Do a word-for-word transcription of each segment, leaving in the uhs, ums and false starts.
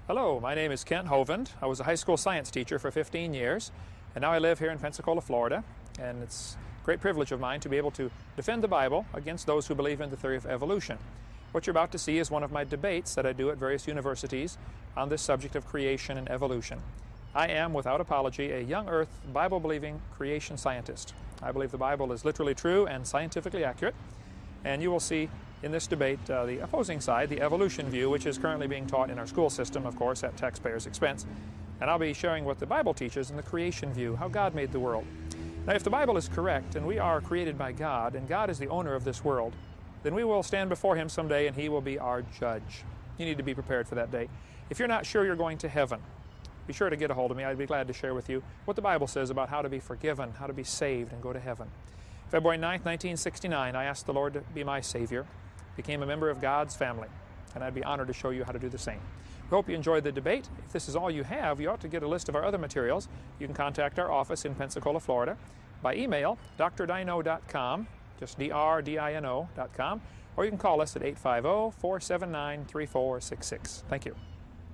Hello, my name is Kent Hovind. I was a high school science teacher for fifteen years, and now I live here in Pensacola, Florida, and it's a great privilege of mine to be able to defend the Bible against those who believe in the theory of evolution. What you're about to see is one of my debates that I do at various universities on this subject of creation and evolution. I am, without apology, a young earth, Bible-believing creation scientist. I believe the Bible is literally true and scientifically accurate, and you will see in this debate uh, the opposing side, the evolution view, which is currently being taught in our school system, of course, at taxpayers' expense. And I'll be showing what the Bible teaches in the creation view, how God made the world. Now, if the Bible is correct, and we are created by God, and God is the owner of this world, then we will stand before Him someday, and He will be our judge. You need to be prepared for that day. If you're not sure you're going to heaven, be sure to get a hold of me. I'd be glad to share with you what the Bible says about how to be forgiven, how to be saved, and go to heaven. February ninth, nineteen sixty-nine, I asked the Lord to be my Savior, became a member of God's family, and I'd be honored to show you how to do the same. We hope you enjoyed the debate. If this is all you have, you ought to get a list of our other materials. You can contact our office in Pensacola, Florida, by email, d r dino dot com, just D R D I N O dot com, or you can call us at eight five zero, four seven nine, three four six six. Thank you.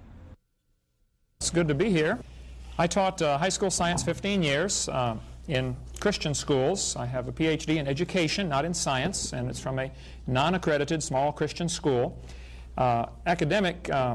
It's good to be here. I taught uh, high school science fifteen years uh, in Christian schools. I have a P H D in education, not in science, and it's from a non-accredited small Christian school. Uh, academic uh,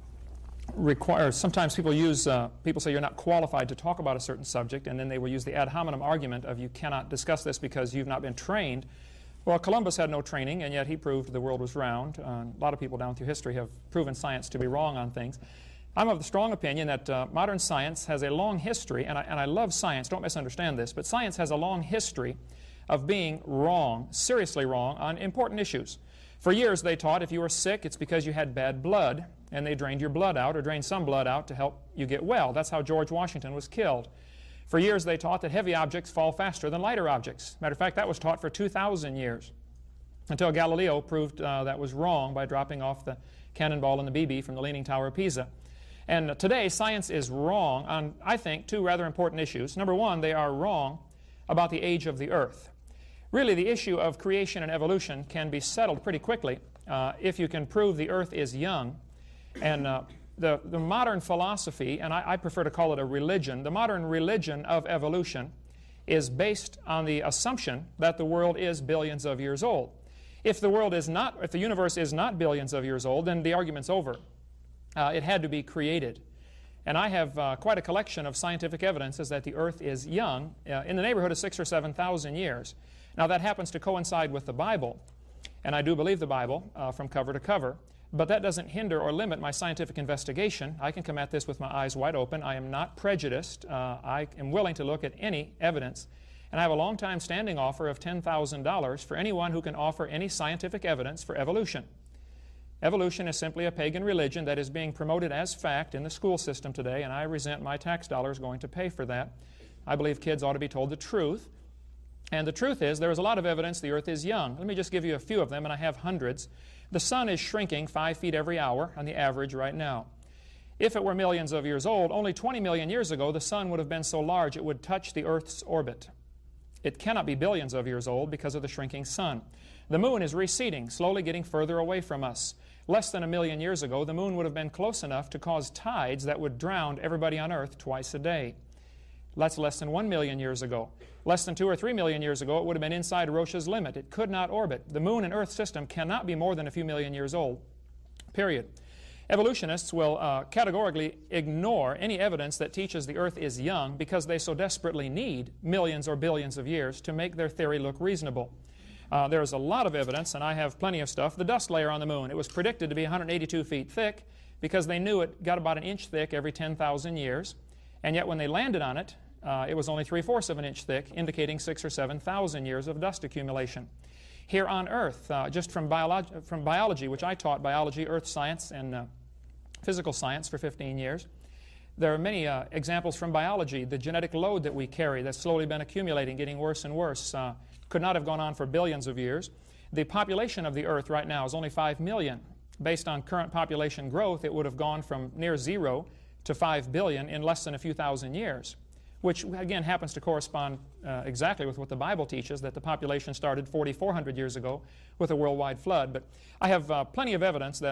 requires, sometimes people use, uh, people say you're not qualified to talk about a certain subject, and then they will use the ad hominem argument of you cannot discuss this because you've not been trained. Well, Columbus had no training, and yet he proved the world was round. Uh, a lot of people down through history have proven science to be wrong on things. I'm of the strong opinion that uh, modern science has a long history, and I, and I love science, don't misunderstand this, but science has a long history of being wrong, seriously wrong, on important issues. For years they taught if you were sick, it's because you had bad blood, and they drained your blood out, or drained some blood out to help you get well. That's how George Washington was killed. For years they taught that heavy objects fall faster than lighter objects. Matter of fact, that was taught for two thousand years, until Galileo proved uh, that was wrong by dropping off the cannonball and the B B from the Leaning Tower of Pisa. And today, science is wrong on, I think, two rather important issues. Number one, they are wrong about the age of the earth. Really, the issue of creation and evolution can be settled pretty quickly uh, if you can prove the earth is young. And uh, the, the modern philosophy, and I, I prefer to call it a religion, the modern religion of evolution is based on the assumption that the world is billions of years old. If the world is not, if the universe is not billions of years old, then the argument's over. Uh, it had to be created. And I have uh, quite a collection of scientific evidences that the earth is young, uh, in the neighborhood of six or seven thousand years. Now that happens to coincide with the Bible, and I do believe the Bible uh, from cover to cover, but that doesn't hinder or limit my scientific investigation. I can come at this with my eyes wide open. I am not prejudiced. Uh, I am willing to look at any evidence, and I have a long-time standing offer of ten thousand dollars for anyone who can offer any scientific evidence for evolution. Evolution is simply a pagan religion that is being promoted as fact in the school system today, and I resent my tax dollars going to pay for that. I believe kids ought to be told the truth. And the truth is, there is a lot of evidence the earth is young. Let me just give you a few of them, and I have hundreds. The sun is shrinking five feet every hour on the average right now. If it were millions of years old, only twenty million years ago, the sun would have been so large it would touch the earth's orbit. It cannot be billions of years old because of the shrinking sun. The moon is receding, slowly getting further away from us. Less than a million years ago, the moon would have been close enough to cause tides that would drown everybody on Earth twice a day. That's less than one million years ago. Less than two or three million years ago, it would have been inside Roche's limit. It could not orbit. The moon and Earth system cannot be more than a few million years old, period. Evolutionists will uh, categorically ignore any evidence that teaches the earth is young because they so desperately need millions or billions of years to make their theory look reasonable. Uh, there is a lot of evidence, and I have plenty of stuff. The dust layer on the moon, it was predicted to be one hundred eighty-two feet thick because they knew it got about an inch thick every ten thousand years. And yet when they landed on it, uh, it was only three-fourths of an inch thick, indicating six or seven thousand years of dust accumulation. Here on Earth, uh, just from, biolog from biology, which I taught biology, earth science, and uh, physical science for fifteen years, there are many uh, examples from biology. The genetic load that we carry that's slowly been accumulating, getting worse and worse, uh, could not have gone on for billions of years. The population of the earth right now is only five million. Based on current population growth, it would have gone from near zero to five billion in less than a few thousand years, which again happens to correspond uh, exactly with what the Bible teaches, that the population started forty-four hundred years ago with a worldwide flood. But I have uh, plenty of evidence that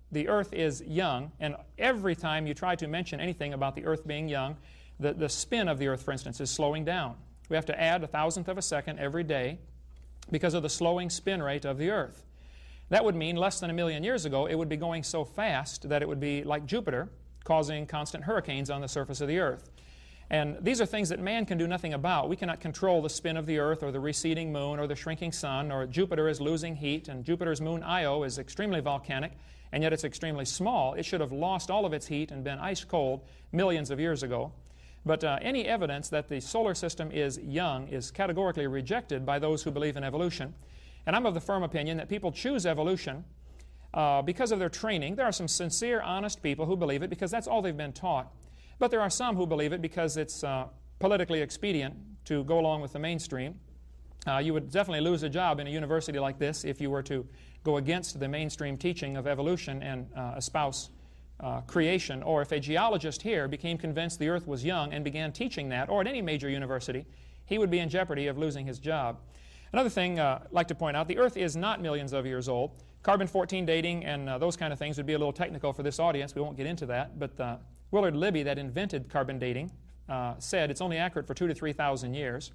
the Earth is young, and every time you try to mention anything about the Earth being young, the, the spin of the Earth, for instance, is slowing down. We have to add a thousandth of a second every day because of the slowing spin rate of the Earth. That would mean less than a million years ago, it would be going so fast that it would be like Jupiter, causing constant hurricanes on the surface of the Earth. And these are things that man can do nothing about. We cannot control the spin of the Earth or the receding moon or the shrinking sun, or Jupiter is losing heat, and Jupiter's moon Io is extremely volcanic, and yet it's extremely small. It should have lost all of its heat and been ice cold millions of years ago. But uh, any evidence that the solar system is young is categorically rejected by those who believe in evolution. And I'm of the firm opinion that people choose evolution uh, because of their training. There are some sincere, honest people who believe it because that's all they've been taught. But there are some who believe it because it's uh, politically expedient to go along with the mainstream. Uh, you would definitely lose a job in a university like this if you were to go against the mainstream teaching of evolution and uh, espouse uh, creation. Or if a geologist here became convinced the Earth was young and began teaching that, or at any major university, he would be in jeopardy of losing his job. Another thing uh, I'd like to point out, the Earth is not millions of years old. carbon fourteen dating and uh, those kind of things would be a little technical for this audience. We won't get into that. But uh, Willard Libby, that invented carbon dating, uh, said it's only accurate for two to three thousand years.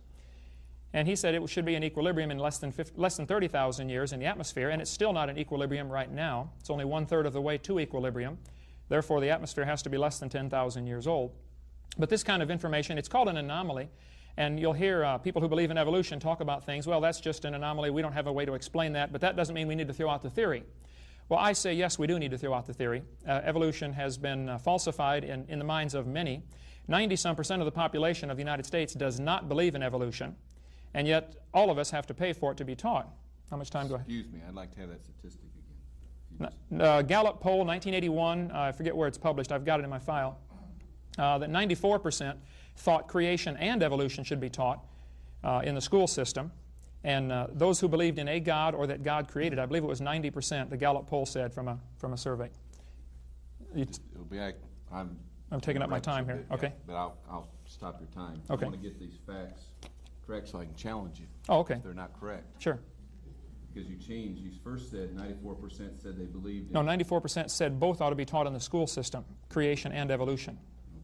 And he said it should be in equilibrium in less than, less than thirty thousand years in the atmosphere, and it's still not in equilibrium right now. It's only one-third of the way to equilibrium. Therefore, the atmosphere has to be less than ten thousand years old. But this kind of information, it's called an anomaly. And you'll hear uh, people who believe in evolution talk about things, well, that's just an anomaly. We don't have a way to explain that, but that doesn't mean we need to throw out the theory. Well, I say, yes, we do need to throw out the theory. Uh, evolution has been uh, falsified in, in the minds of many. ninety-some percent of the population of the United States does not believe in evolution, and yet all of us have to pay for it to be taught. How much time do I have? Excuse me, I'd like to have that statistic again. Uh, Gallup poll, nineteen eighty-one, uh, I forget where it's published, I've got it in my file, uh, that ninety-four percent thought creation and evolution should be taught uh, in the school system. And uh, those who believed in a God or that God created, I believe it was ninety percent, the Gallup poll said from a, from a survey. You It'll be, I, I'm, I'm taking up my time here. Bit, okay. Yeah, but I'll, I'll stop your time. Okay. I want to get these facts correct so I can challenge you. Oh, okay. If they're not correct. Sure. Because you changed, you first said ninety-four percent said they believed in... No, ninety-four percent said both ought to be taught in the school system, creation and evolution.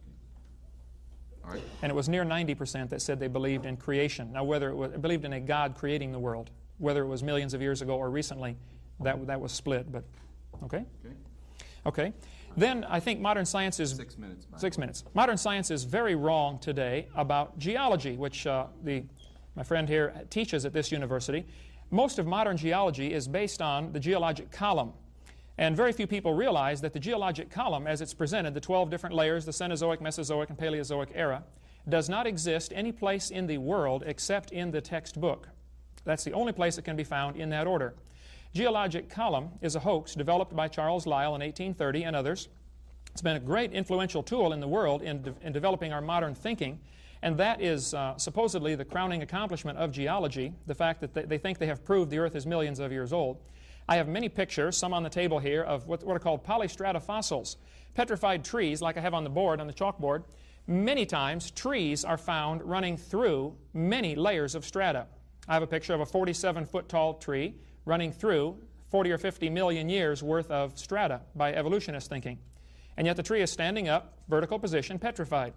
All right. And it was near ninety percent that said they believed in creation. Now, whether it was believed in a God creating the world, whether it was millions of years ago or recently, that, that was split. But okay? Okay. Okay. Then I think modern science is... Six minutes. Six minutes. Modern science is very wrong today about geology, which uh, the, my friend here teaches at this university. Most of modern geology is based on the geologic column. And very few people realize that the geologic column, as it's presented, the twelve different layers, the Cenozoic, Mesozoic, and Paleozoic era, does not exist any place in the world except in the textbook. That's the only place it can be found in that order. Geologic column is a hoax developed by Charles Lyell in eighteen thirty and others. It's been a great influential tool in the world in, de in developing our modern thinking, and that is uh, supposedly the crowning accomplishment of geology, the fact that they, they think they have proved the Earth is millions of years old. I have many pictures, some on the table here, of what, what are called polystrata fossils. Petrified trees, like I have on the board, on the chalkboard. Many times, trees are found running through many layers of strata. I have a picture of a forty-seven foot tall tree running through forty or fifty million years worth of strata by evolutionist thinking. And yet the tree is standing up, vertical position, petrified.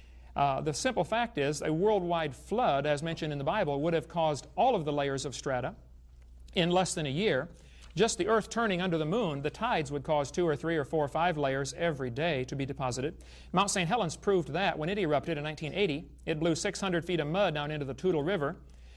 Uh, the simple fact is a worldwide flood, as mentioned in the Bible, would have caused all of the layers of strata in less than a year. Just the Earth turning under the moon, the tides would cause two or three or four or five layers every day to be deposited. Mount Saint Helens proved that when it erupted in nineteen eighty. It blew six hundred feet of mud down into the Toutle River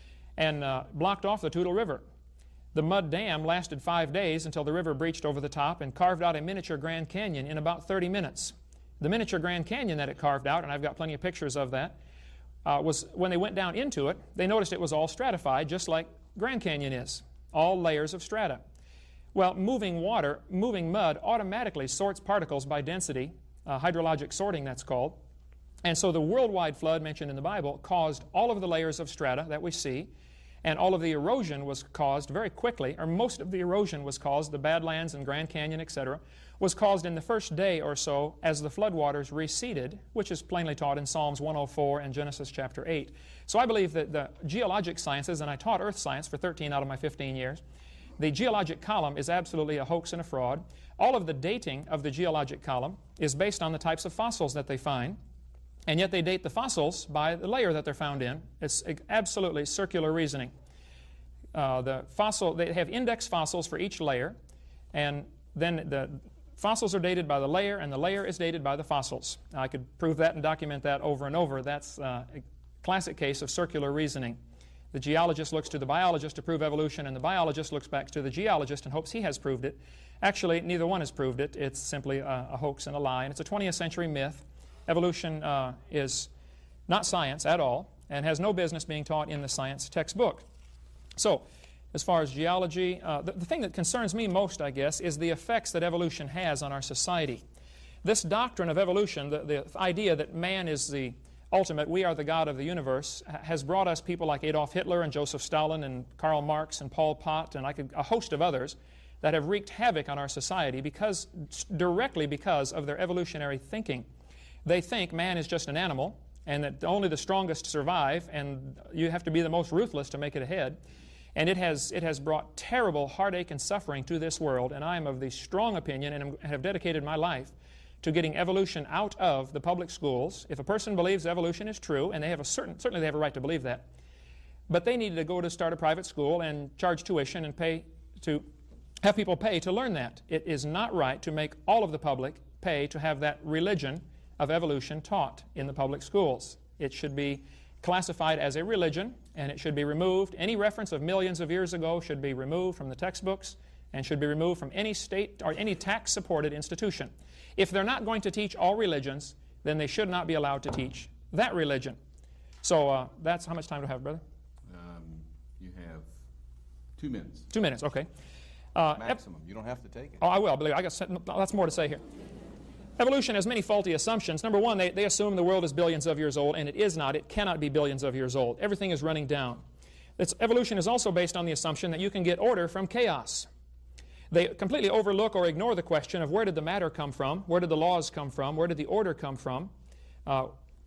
and uh, blocked off the Toutle River. The mud dam lasted five days until the river breached over the top and carved out a miniature Grand Canyon in about thirty minutes. The miniature Grand Canyon that it carved out, and I've got plenty of pictures of that, uh, was when they went down into it, they noticed it was all stratified, just like Grand Canyon is, all layers of strata. Well, moving water, moving mud automatically sorts particles by density, uh, hydrologic sorting that's called. And so the worldwide flood mentioned in the Bible caused all of the layers of strata that we see, and all of the erosion was caused very quickly, or most of the erosion was caused, the Badlands and Grand Canyon, et cetera, was caused in the first day or so as the floodwaters receded, which is plainly taught in Psalms one oh four and Genesis chapter eight. So I believe that the geologic sciences, and I taught earth science for thirteen out of my fifteen years, the geologic column is absolutely a hoax and a fraud. All of the dating of the geologic column is based on the types of fossils that they find, and yet they date the fossils by the layer that they're found in. It's absolutely circular reasoning. Uh, the fossil, they have index fossils for each layer, and then the fossils are dated by the layer, and the layer is dated by the fossils. I could prove that and document that over and over. That's uh, a classic case of circular reasoning. The geologist looks to the biologist to prove evolution, and the biologist looks back to the geologist and hopes he has proved it. Actually, neither one has proved it. It's simply a, a hoax and a lie, and it's a twentieth century myth. Evolution uh, is not science at all and has no business being taught in the science textbook. So, as far as geology, uh, the, the thing that concerns me most, I guess, is the effects that evolution has on our society. This doctrine of evolution, the, the idea that man is the ultimate, we are the God of the universe, has brought us people like Adolf Hitler and Joseph Stalin and Karl Marx and Pol Pot and I could, a host of others that have wreaked havoc on our society because, directly because of their evolutionary thinking. They think man is just an animal and that only the strongest survive and you have to be the most ruthless to make it ahead. And it has, it has brought terrible heartache and suffering to this world, and I am of the strong opinion and have dedicated my life to getting evolution out of the public schools. If a person believes evolution is true, and they have a certain, certainly they have a right to believe that, but they need to go to start a private school and charge tuition and pay to have people pay to learn that. It is not right to make all of the public pay to have that religion of evolution taught in the public schools. It should be classified as a religion, and it should be removed. Any reference of millions of years ago should be removed from the textbooks and should be removed from any state or any tax-supported institution. If they're not going to teach all religions, then they should not be allowed to teach that religion. So uh, that's how much time do I have, brother? Um, you have two minutes. Two minutes, okay. Uh, Maximum. You don't have to take it. Oh, I will. Believe I got lots more to say here. Evolution has many faulty assumptions. Number one, they, they assume the world is billions of years old, and it is not. It cannot be billions of years old. Everything is running down. It's, evolution is also based on the assumption that you can get order from chaos. They completely overlook or ignore the question of where did the matter come from, where did the laws come from, where did the order come from, uh,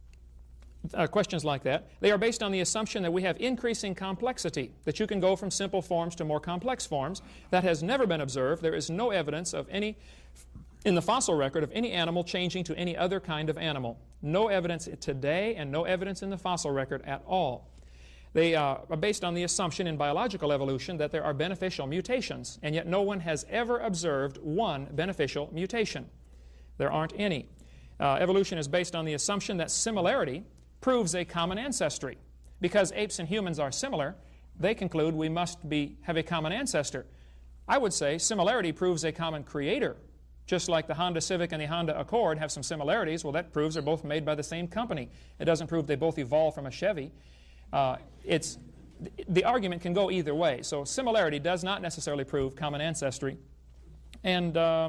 uh, questions like that. They are based on the assumption that we have increasing complexity, that you can go from simple forms to more complex forms. That has never been observed. There is no evidence of any in the fossil record of any animal changing to any other kind of animal. No evidence today and no evidence in the fossil record at all. They uh, are based on the assumption in biological evolution that there are beneficial mutations, and yet no one has ever observed one beneficial mutation. There aren't any. Uh, evolution is based on the assumption that similarity proves a common ancestry. Because apes and humans are similar, they conclude we must be, have a common ancestor. I would say similarity proves a common creator. Just like the Honda Civic and the Honda Accord have some similarities, well, that proves they're both made by the same company. It doesn't prove they both evolved from a Chevy. Uh, it's, the argument can go either way. So similarity does not necessarily prove common ancestry. And uh,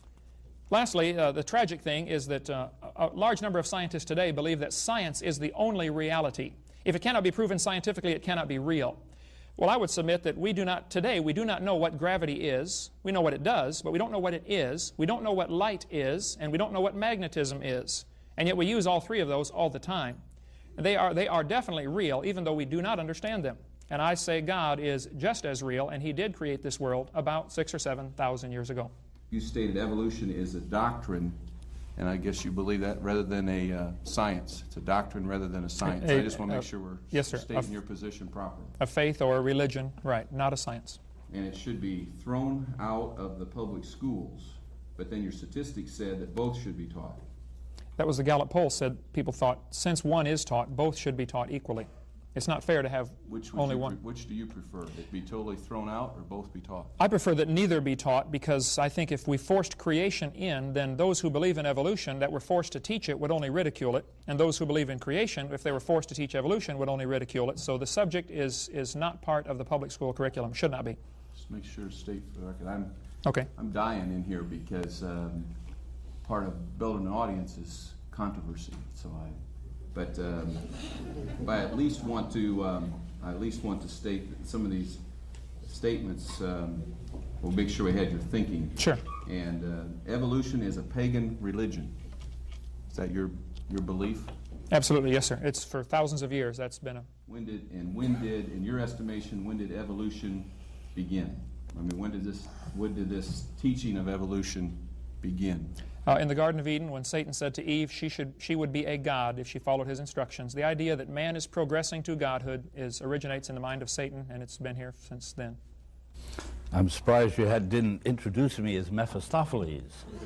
lastly, uh, the tragic thing is that uh, a large number of scientists today believe that science is the only reality. If it cannot be proven scientifically, it cannot be real. Well, I would submit that we do not, today, we do not know what gravity is. We know what it does, but we don't know what it is. We don't know what light is, and we don't know what magnetism is. And yet we use all three of those all the time. They are, they are definitely real, even though we do not understand them. And I say God is just as real, and He did create this world about six or seven thousand years ago. You stated evolution is a doctrine, And I guess you believe that rather than a uh, science. It's a doctrine rather than a science. A, I just want to make uh, sure we're yes, sir. stating A, your position properly. A faith or a religion, right, not a science. And it should be thrown out of the public schools. But then your statistics said that both should be taught. That was the Gallup poll, said people thought since one is taught, both should be taught equally. It's not fair to have which only you, one. Which do you prefer? It be totally thrown out or both be taught? I prefer that neither be taught, because I think if we forced creation in, then those who believe in evolution that were forced to teach it would only ridicule it, and those who believe in creation, if they were forced to teach evolution, would only ridicule it. So the subject is, is not part of the public school curriculum, should not be. Just make sure to state for the record. I'm, okay. I'm dying in here because um, part of building an audience is controversy. So I, but um, I at least want to um, I at least want to state that some of these statements um, will make sure we had your thinking. Sure. And uh, evolution is a pagan religion. Is that your your belief? Absolutely, yes, sir. It's for thousands of years. That's been a. When did and when did, in your estimation, when did evolution begin? I mean, when did this, when did this teaching of evolution begin? Uh, in the Garden of Eden, when Satan said to Eve she, should, she would be a god if she followed his instructions, the idea that man is progressing to godhood is, originates in the mind of Satan, and it's been here since then. I'm surprised you had, didn't introduce me as Mephistopheles.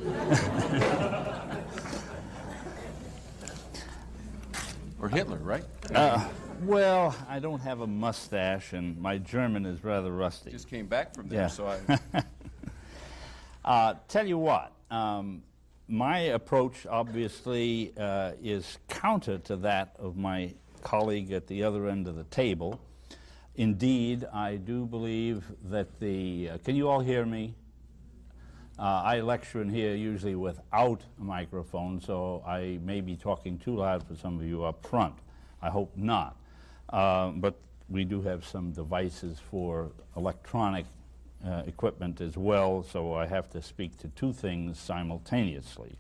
Or Hitler, right? Uh, well, I don't have a mustache, and my German is rather rusty. Just came back from there, Yeah. so I... uh, tell you what, um, my approach obviously uh, is counter to that of my colleague at the other end of the table. Indeed, I do believe that the... Uh, can you all hear me? Uh, I lecture in here usually without a microphone, so I may be talking too loud for some of you up front. I hope not. Uh, but we do have some devices for electronic uh, equipment as well, so I have to speak to two things simultaneously.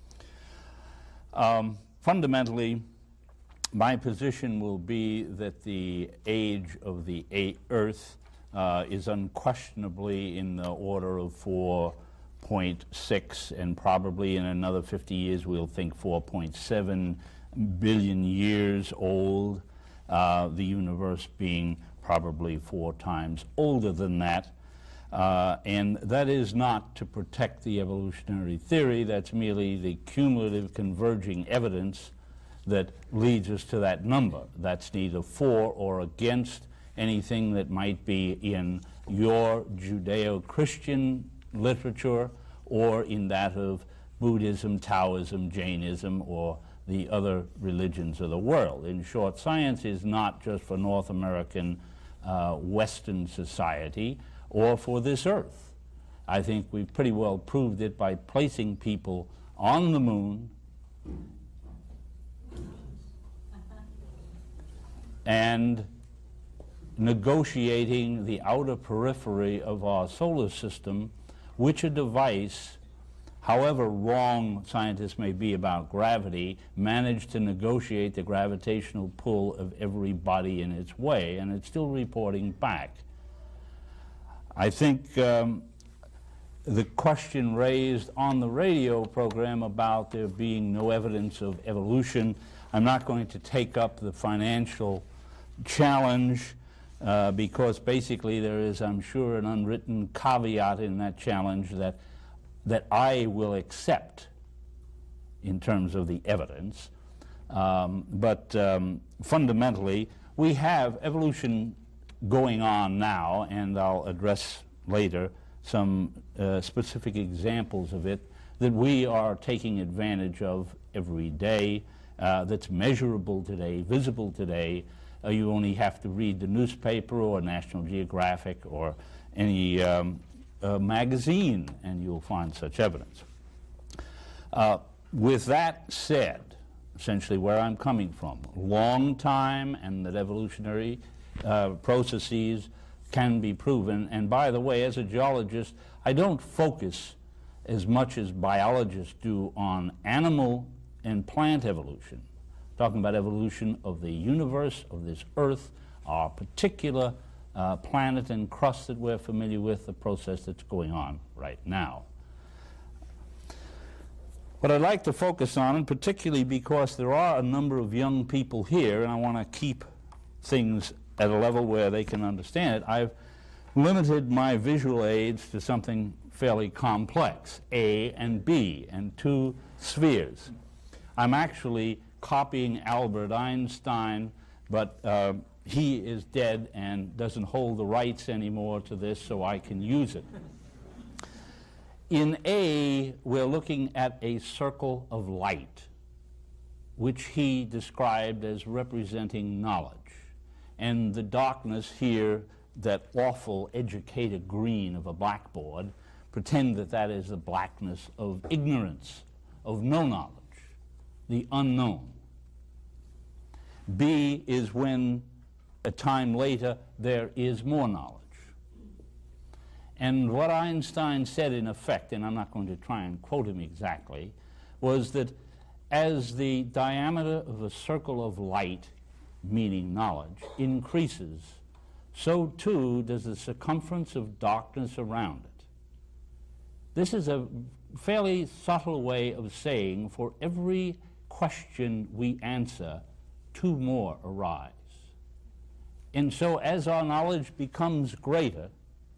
Um, fundamentally, my position will be that the age of the a Earth uh, is unquestionably in the order of four point six, and probably in another fifty years we'll think four point seven billion years old, uh, the universe being probably four times older than that. Uh, and that is not to protect the evolutionary theory, that's merely the cumulative converging evidence that leads us to that number. That's neither for or against anything that might be in your Judeo-Christian literature or in that of Buddhism, Taoism, Jainism, or the other religions of the world. In short, science is not just for North American uh, Western society or for this earth. I think we've pretty well proved it by placing people on the moon and negotiating the outer periphery of our solar system, which a device, however wrong scientists may be about gravity, managed to negotiate the gravitational pull of every body in its way, and it's still reporting back. I think um, the question raised on the radio program about there being no evidence of evolution, I'm not going to take up the financial challenge uh, because basically there is, I'm sure, an unwritten caveat in that challenge that, that I will accept in terms of the evidence. Um, but um, fundamentally, we have evolution going on now, and I'll address later some uh, specific examples of it that we are taking advantage of every day, uh, that's measurable today, visible today. Uh, you only have to read the newspaper or National Geographic or any um, uh, magazine and you'll find such evidence. Uh, with that said, essentially where I'm coming from, long time and that evolutionary uh, processes can be proven. And by the way, as a geologist, I don't focus as much as biologists do on animal and plant evolution. Talking about evolution of the universe, of this Earth, our particular uh, planet and crust that we're familiar with, the process that's going on right now. What I'd like to focus on, and particularly because there are a number of young people here, and I want to keep things at a level where they can understand it, I've limited my visual aids to something fairly complex, A and B, and two spheres. I'm actually copying Albert Einstein, but uh, he is dead and doesn't hold the rights anymore to this, so I can use it. In A, we're looking at a circle of light, which he described as representing knowledge. And the darkness here, that awful educated green of a blackboard, pretend that that is the blackness of ignorance, of no knowledge, the unknown. B is when, a time later, there is more knowledge. And what Einstein said in effect, and I'm not going to try and quote him exactly, was that as the diameter of a circle of light, meaning knowledge, increases, so too does the circumference of darkness around it. This is a fairly subtle way of saying for every question we answer, two more arise. And so as our knowledge becomes greater,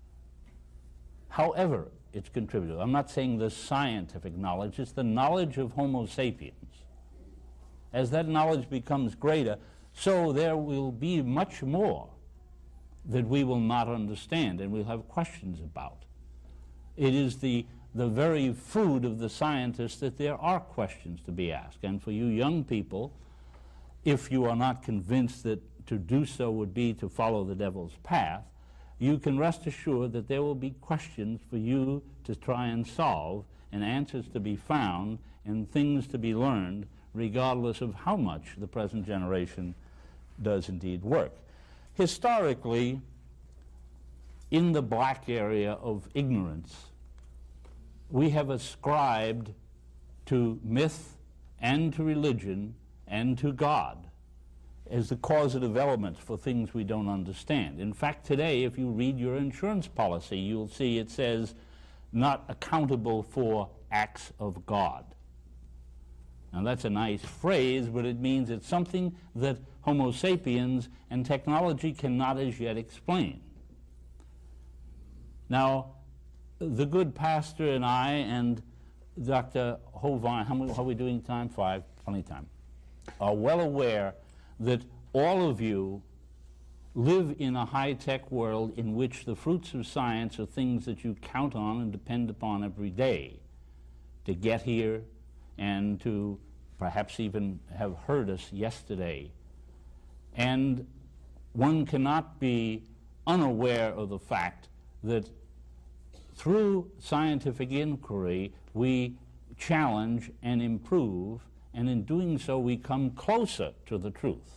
however it's contributed, I'm not saying the scientific knowledge, it's the knowledge of Homo sapiens. As that knowledge becomes greater, so there will be much more that we will not understand and we'll have questions about. It is the, the very food of the scientist that there are questions to be asked. And for you young people, if you are not convinced that to do so would be to follow the devil's path, you can rest assured that there will be questions for you to try and solve and answers to be found and things to be learned, regardless of how much the present generation does indeed work. Historically, in the black area of ignorance, we have ascribed to myth and to religion and to God as the causative elements for things we don't understand. In fact, today, if you read your insurance policy, you'll see it says, not accountable for acts of God. Now that's a nice phrase, but it means it's something that Homo sapiens and technology cannot as yet explain. Now, the good pastor and I and Doctor Hovind, how, how are we doing time? Five, plenty time, are well aware that all of you live in a high-tech world in which the fruits of science are things that you count on and depend upon every day to get here and to perhaps even have heard us yesterday. And one cannot be unaware of the fact that through scientific inquiry we challenge and improve, and in doing so we come closer to the truth.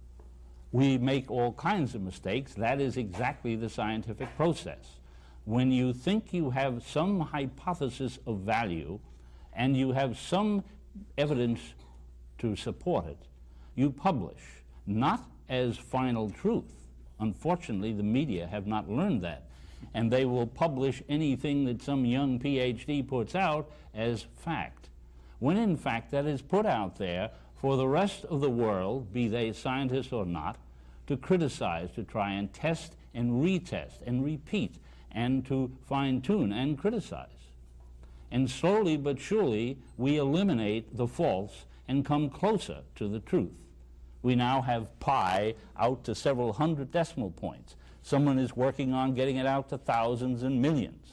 We make all kinds of mistakes. That is exactly the scientific process. When you think you have some hypothesis of value and you have some evidence to support it, you publish, not as final truth. Unfortunately, the media have not learned that, and they will publish anything that some young P H D puts out as fact, when in fact that is put out there for the rest of the world, be they scientists or not, to criticize, to try and test and retest and repeat and to fine-tune and criticize. And slowly but surely we eliminate the false and come closer to the truth. We now have pi out to several hundred decimal points. Someone is working on getting it out to thousands and millions.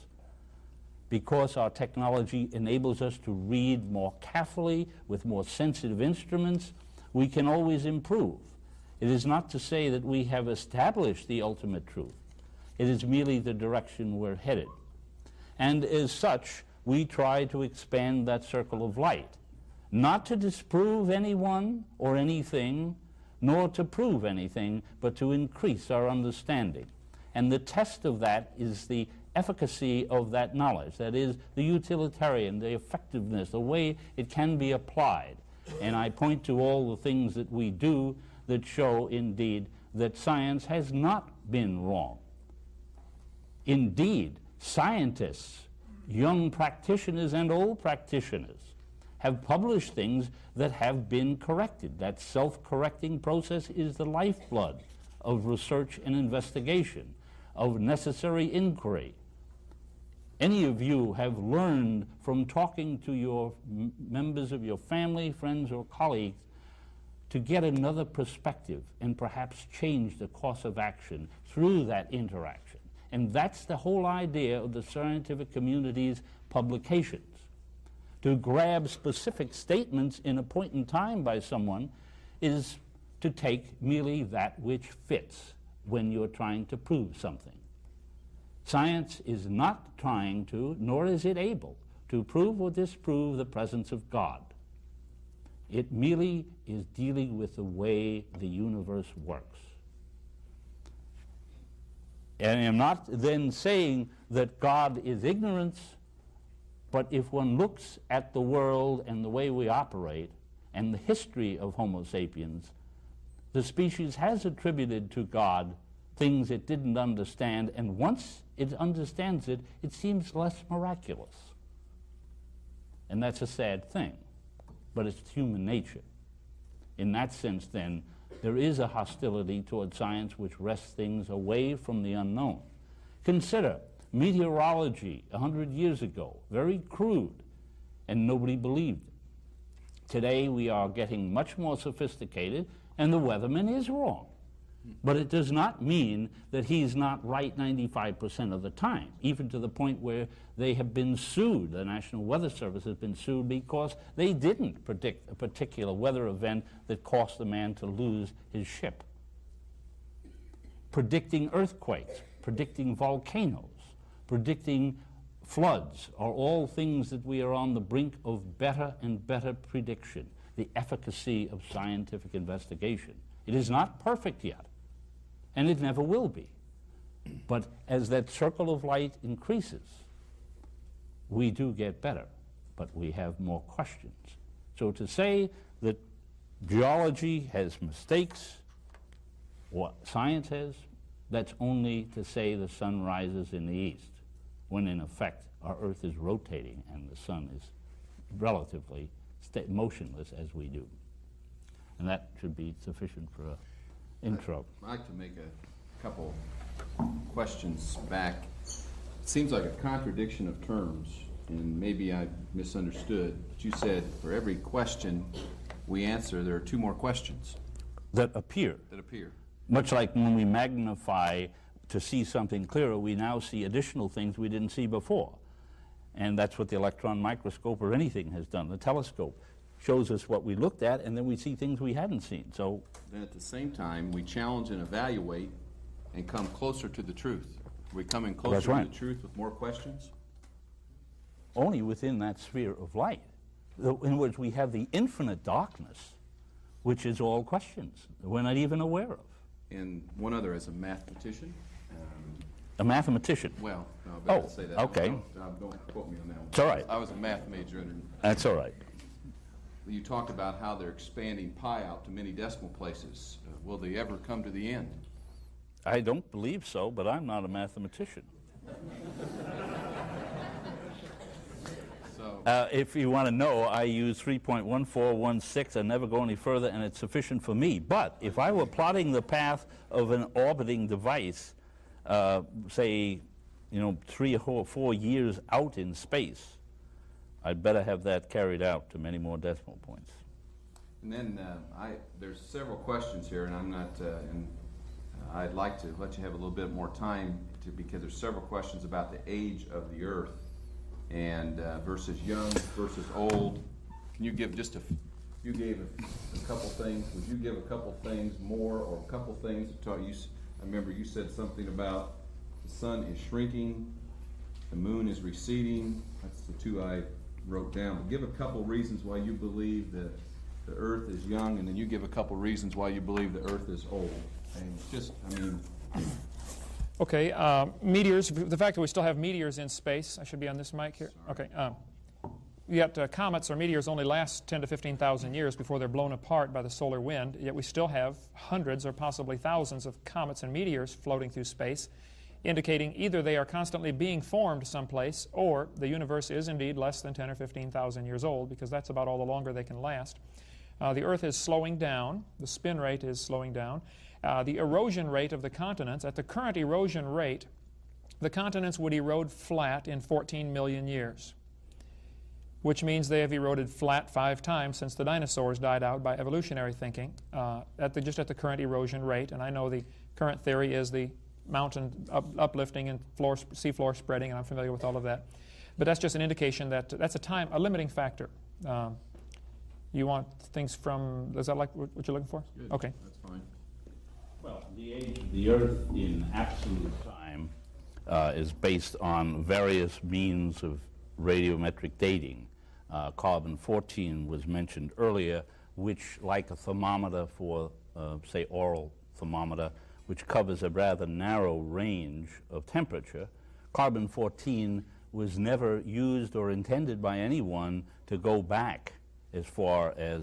Because our technology enables us to read more carefully with more sensitive instruments, we can always improve. It is not to say that we have established the ultimate truth. It is merely the direction we're headed. And as such, we try to expand that circle of light, not to disprove anyone or anything, nor to prove anything, but to increase our understanding. And the test of that is the efficacy of that knowledge, that is, the utilitarian, the effectiveness, the way it can be applied. And I point to all the things that we do that show, indeed, that science has not been wrong. Indeed, scientists, young practitioners and old practitioners, have published things that have been corrected. That self-correcting process is the lifeblood of research and investigation, of necessary inquiry. Any of you have learned from talking to your m members of your family, friends, or colleagues to get another perspective and perhaps change the course of action through that interaction. And that's the whole idea of the scientific community's publications. To grab specific statements in a point in time by someone is to take merely that which fits when you're trying to prove something. Science is not trying to, nor is it able, to prove or disprove the presence of God. It merely is dealing with the way the universe works. And I'm not then saying that God is ignorance, but if one looks at the world and the way we operate and the history of Homo sapiens, the species has attributed to God things it didn't understand, and once it understands it, it seems less miraculous. And that's a sad thing, but it's human nature. In that sense, then, there is a hostility toward science which wrests things away from the unknown. Consider meteorology a hundred years ago, very crude, and nobody believed it. Today we are getting much more sophisticated, and the weatherman is wrong. But it does not mean that he's not right ninety-five percent of the time, even to the point where they have been sued. The National Weather Service has been sued because they didn't predict a particular weather event that cost the man to lose his ship. Predicting earthquakes, predicting volcanoes, predicting floods are all things that we are on the brink of better and better prediction, the efficacy of scientific investigation. It is not perfect yet, and it never will be. But as that circle of light increases, we do get better, but we have more questions. So to say that geology has mistakes, what science has, that's only to say the sun rises in the east, when in effect our Earth is rotating and the sun is relatively sta- motionless as we do. And that should be sufficient for an intro. I'd like to make a couple questions back. It seems like a contradiction of terms, and maybe I misunderstood, but you said for every question we answer, there are two more questions That appear. that appear. Much like when we magnify to see something clearer, we now see additional things we didn't see before. And that's what the electron microscope or anything has done. The telescope shows us what we looked at, and then we see things we hadn't seen. So Then at the same time, we challenge and evaluate and come closer to the truth. Are we coming closer That's to right. the truth with more questions? only within that sphere of light, in which we have the infinite darkness, which is all questions we're not even aware of. And one other, as a mathematician, um, A mathematician. well, no, I better Oh, say that. okay. Don't, don't, don't quote me on that one. It's all right. I was a math major, and That's all right. you talked about how they're expanding pi out to many decimal places. Uh, will they ever come to the end? I don't believe so, but I'm not a mathematician. So, Uh, if you want to know, I use three point one four one six. I never go any further, and it's sufficient for me. But if I were plotting the path of an orbiting device, uh, say, you know, three or four, four years out in space, I'd better have that carried out to many more decimal points. and then uh, I there's several questions here, and I'm not. Uh, and uh, I'd like to let you have a little bit more time to, because there's several questions about the age of the Earth, and uh, versus young versus old. Can you give just a? You gave a, a couple things. Would you give a couple things more, or a couple things to talk? You, s- I remember you said something about the sun is shrinking, the moon is receding. That's the two I wrote down. But give a couple reasons why you believe that the Earth is young, and then you give a couple reasons why you believe the Earth is old. And just, I mean, Okay, uh, meteors, the fact that we still have meteors in space, I should be on this mic here. Okay, um, yet uh, comets or meteors only last ten to fifteen thousand years before they're blown apart by the solar wind, yet we still have hundreds or possibly thousands of comets and meteors floating through space, indicating either they are constantly being formed someplace, or the universe is indeed less than ten or fifteen thousand years old, because that's about all the longer they can last. Uh, the Earth is slowing down. The spin rate is slowing down. Uh, the erosion rate of the continents, at the current erosion rate, the continents would erode flat in fourteen million years, which means they have eroded flat five times since the dinosaurs died out by evolutionary thinking, uh, at the, just at the current erosion rate. And I know the current theory is the mountain up, uplifting and floor, seafloor spreading, and I'm familiar with all of that. But that's just an indication that that's a time, a limiting factor. Um, you want things from, is that like what you're looking for? good. Okay. That's fine. Well, the age of the Earth in absolute time uh, is based on various means of radiometric dating. Uh, carbon fourteen was mentioned earlier, which, like a thermometer for, uh, say, oral thermometer, which covers a rather narrow range of temperature, carbon fourteen was never used or intended by anyone to go back as far as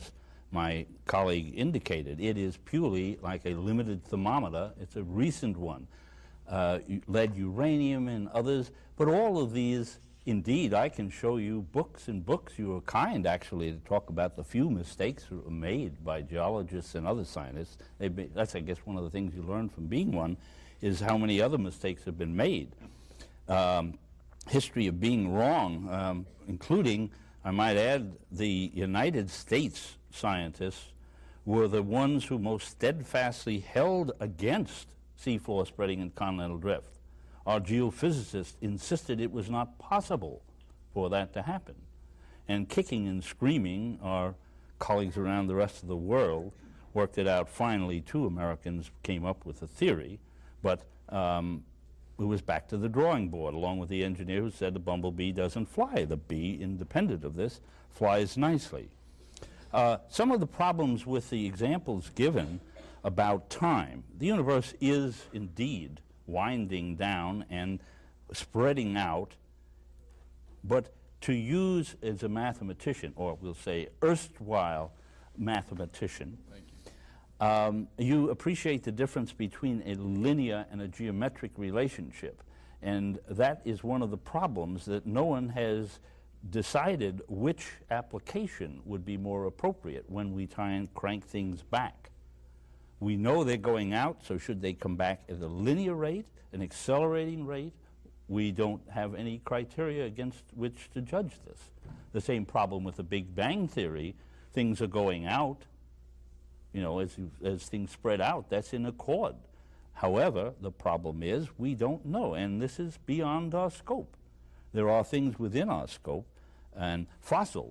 my colleague indicated. It is purely like a limited thermometer. It's a recent one. Uh, lead uranium and others, but all of these, indeed, I can show you books and books. You were kind, actually, to talk about the few mistakes that were made by geologists and other scientists. They be, that's, I guess, one of the things you learn from being one, is how many other mistakes have been made. Um, history of being wrong, um, including, I might add, the United States scientists were the ones who most steadfastly held against seafloor spreading and continental drift. Our geophysicists insisted it was not possible for that to happen. And kicking and screaming, our colleagues around the rest of the world worked it out. Finally, two Americans came up with a theory, but um, it was back to the drawing board, along with the engineer who said the bumblebee doesn't fly. The bee, independent of this, flies nicely. Uh, some of the problems with the examples given about time. The universe is indeed winding down and spreading out, but to use as a mathematician, or we'll say erstwhile mathematician, Thank you. Um, you appreciate the difference between a linear and a geometric relationship, and that is one of the problems, that no one has decided which application would be more appropriate when we try and crank things back. We know they're going out, so should they come back at a linear rate, an accelerating rate? We don't have any criteria against which to judge this. The same problem with the Big Bang Theory. Things are going out, you know, as, you, as things spread out, that's in accord. However, the problem is we don't know, and this is beyond our scope. There are things within our scope, and fossils.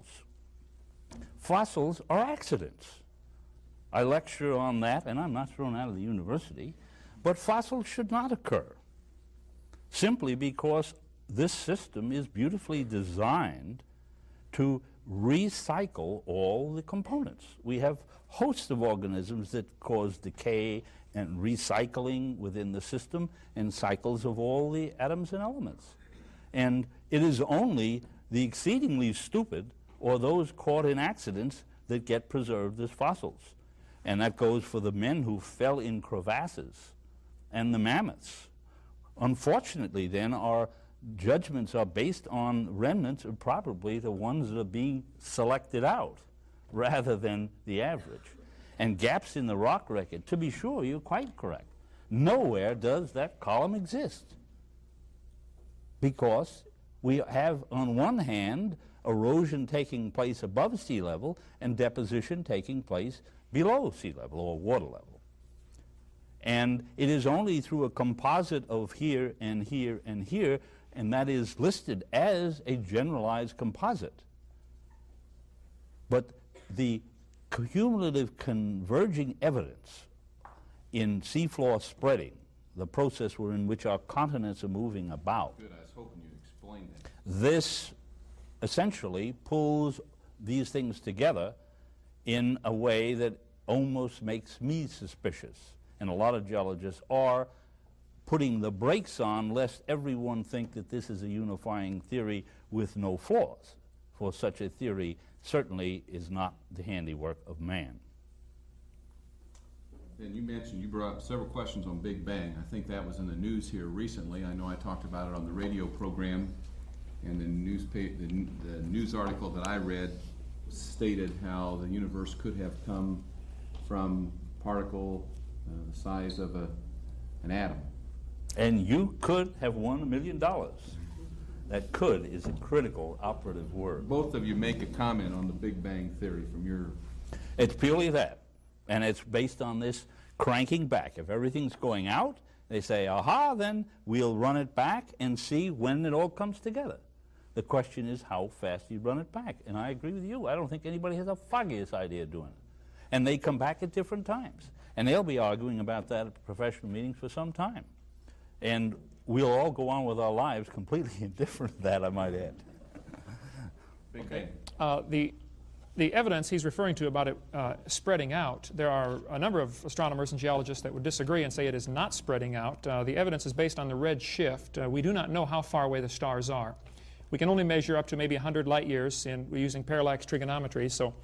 Fossils are accidents. I lecture on that, and I'm not thrown out of the university, but fossils should not occur, simply because this system is beautifully designed to recycle all the components. We have hosts of organisms that cause decay and recycling within the system, and cycles of all the atoms and elements. And it is only the exceedingly stupid or those caught in accidents that get preserved as fossils. And that goes for the men who fell in crevasses and the mammoths. Unfortunately, then, our judgments are based on remnants of probably the ones that are being selected out rather than the average. And gaps in the rock record, to be sure, you're quite correct. Nowhere does that column exist, because we have, on one hand, erosion taking place above sea level and deposition taking place below sea level or water level. And it is only through a composite of here and here and here, and that is listed as a generalized composite. But the cumulative converging evidence in seafloor spreading, the process in which our continents are moving about, Good, I was hoping you'd explain that. this essentially pulls these things together in a way that almost makes me suspicious. And a lot of geologists are putting the brakes on lest everyone think that this is a unifying theory with no flaws, for such a theory certainly is not the handiwork of man. And you mentioned, you brought up several questions on Big Bang. I think that was in the news here recently. I know I talked about it on the radio program, and the newspaper, the, the news article that I read stated how the universe could have come from particle uh, the size of a, an atom. And you could have won a million dollars. That could is a critical operative word. Both of you make a comment on the Big Bang Theory from your... It's purely that. And it's based on this cranking back. If everything's going out, they say, aha, then we'll run it back and see when it all comes together. The question is how fast you run it back. And I agree with you. I don't think anybody has the foggiest idea of doing it. And they come back at different times. And they'll be arguing about that at professional meetings for some time. And we'll all go on with our lives completely indifferent to that, I might add. Big Bang. Uh, the, the evidence he's referring to about it uh, spreading out, there are a number of astronomers and geologists that would disagree and say it is not spreading out. Uh, the evidence is based on the red shift. Uh, we do not know how far away the stars are. We can only measure up to maybe one hundred light years, and we're using parallax trigonometry. So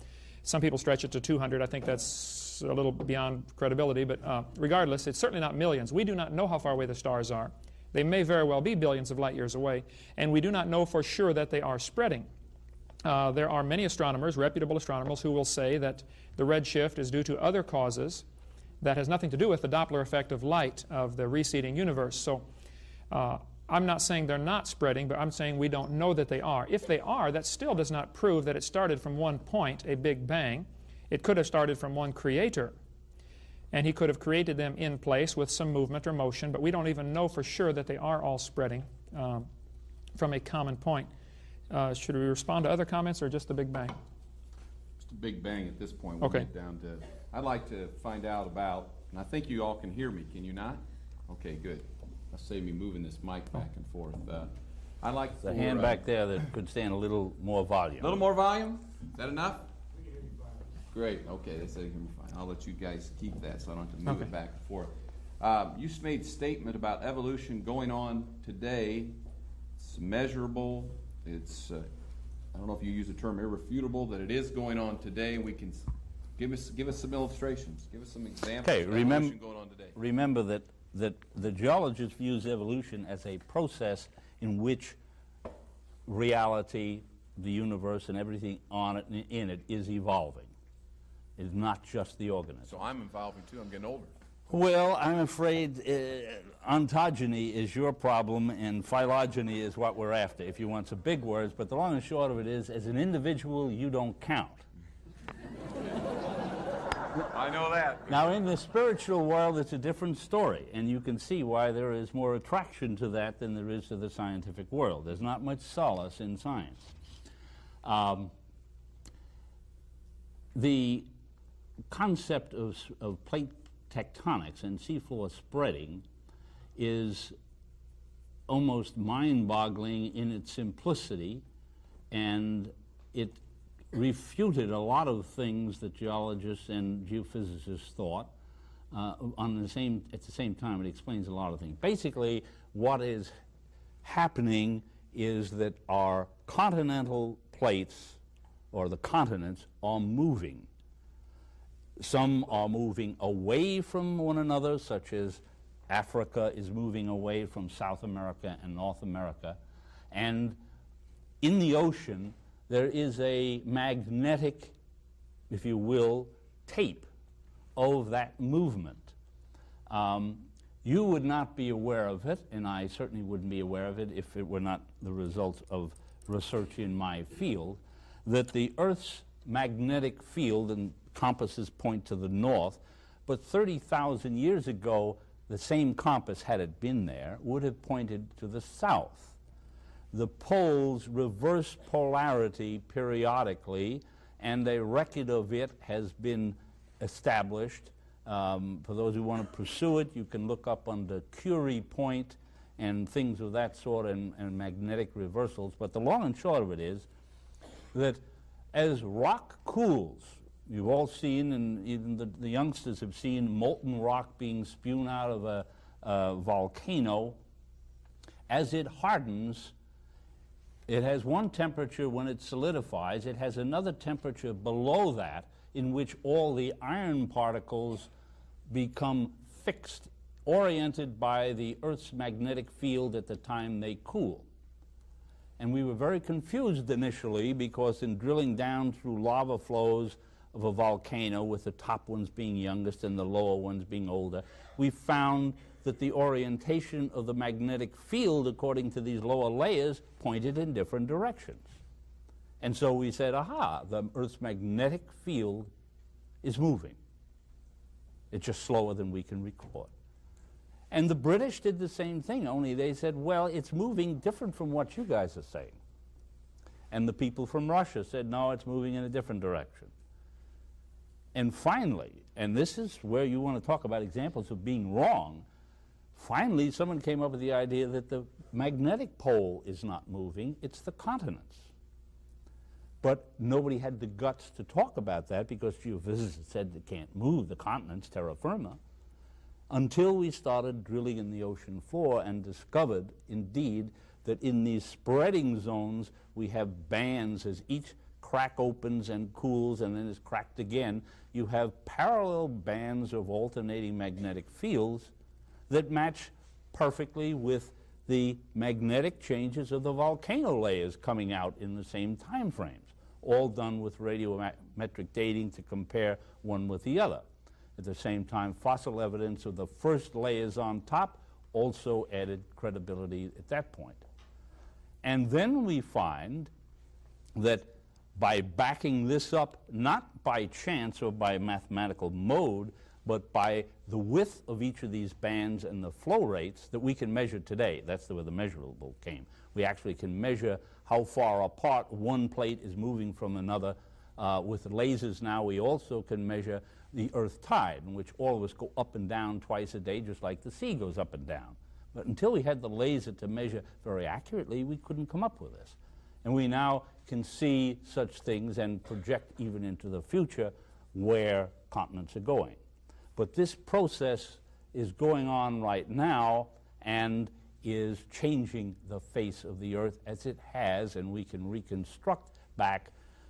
Some people stretch it to two hundred. I think that's a little beyond credibility, but uh, regardless, it's certainly not millions. We do not know how far away the stars are. They may very well be billions of light years away, and we do not know for sure that they are spreading. Uh, there are many astronomers, reputable astronomers, who will say that the redshift is due to other causes that has nothing to do with the Doppler effect of light of the receding universe. So uh, I'm not saying they're not spreading, but I'm saying we don't know that they are. If they are, that still does not prove that it started from one point, a Big Bang. It could have started from one creator, and he could have created them in place with some movement or motion, but we don't even know for sure that they are all spreading um, from a common point. Uh, should we respond to other comments or just the Big Bang? Just a Big Bang at this point. We'll Okay. get down to, I'd like to find out about, and I think you all can hear me, can you not? Okay, good. That'll save me moving this mic back and forth. Uh, I'd like The for, hand uh, back there that could stand a little more volume. A little more volume? Is that enough? Great. Okay, they said you can be fine. I'll let you guys keep that so I don't have to move Okay. it back and forth. Um, you made a statement about evolution going on today. It's measurable. It's, uh, I don't know if you use the term irrefutable, that it is going on today. We can s- give us give us some illustrations. Give us some examples Okay, of remem- evolution going on today. remember that, that the geologist views evolution as a process in which reality, the universe, and everything on it and in it is evolving. It's not just the organism. So I'm evolving too. I'm getting older. Well, I'm afraid uh, ontogeny is your problem and phylogeny is what we're after, if you want some big words. But the long and short of it is, as an individual, you don't count. I know that. Now, in the spiritual world, it's a different story, and you can see why there is more attraction to that than there is to the scientific world. There's not much solace in science. Um, the concept of, of plate tectonics and seafloor spreading is almost mind-boggling in its simplicity, and it refuted a lot of things that geologists and geophysicists thought. Uh, on the same, at the same time, it explains a lot of things. Basically, what is happening is that our continental plates, or the continents, are moving. Some are moving away from one another, such as Africa is moving away from South America and North America. And in the ocean, there is a magnetic, if you will, tape of that movement. Um, you would not be aware of it, and I certainly wouldn't be aware of it if it were not the result of research in my field, that the Earth's magnetic field, and compasses point to the north, but thirty thousand years ago, the same compass, had it been there, would have pointed to the south. The poles reverse polarity periodically, and a record of it has been established. Um, for those who want to pursue it, you can look up under Curie point and things of that sort, and, and magnetic reversals. But the long and short of it is that as rock cools, you've all seen, and even the, the youngsters have seen, molten rock being spewed out of a, a volcano. As it hardens, it has one temperature when it solidifies. It has another temperature below that in which all the iron particles become fixed, oriented by the Earth's magnetic field at the time they cool. And we were very confused initially because in drilling down through lava flows of a volcano, with the top ones being youngest and the lower ones being older, we found that the orientation of the magnetic field, according to these lower layers, pointed in different directions. And so we said, aha, the Earth's magnetic field is moving. It's just slower than we can record. And the British did the same thing, only they said, well, it's moving different from what you guys are saying. And the people from Russia said, no, it's moving in a different direction. And finally, and this is where you want to talk about examples of being wrong, finally someone came up with the idea that the magnetic pole is not moving, it's the continents. But nobody had the guts to talk about that because geophysicists said they can't move the continents, terra firma, until we started drilling in the ocean floor and discovered, indeed, that in these spreading zones we have bands as each crack opens and cools and then is cracked again, you have parallel bands of alternating magnetic fields that match perfectly with the magnetic changes of the volcano layers coming out in the same time frames, all done with radiometric dating to compare one with the other. At the same time, fossil evidence of the first layers on top also added credibility at that point. And then we find that by backing this up, not by chance or by mathematical mode, but by the width of each of these bands and the flow rates that we can measure today. That's where the measurable came. We actually can measure how far apart one plate is moving from another. Uh, with lasers now, we also can measure the earth tide, in which all of us go up and down twice a day, just like the sea goes up and down. But until we had the laser to measure very accurately, we couldn't come up with this. And we now can see such things and project even into the future where continents are going. But this process is going on right now and is changing the face of the earth as it has, and we can reconstruct back,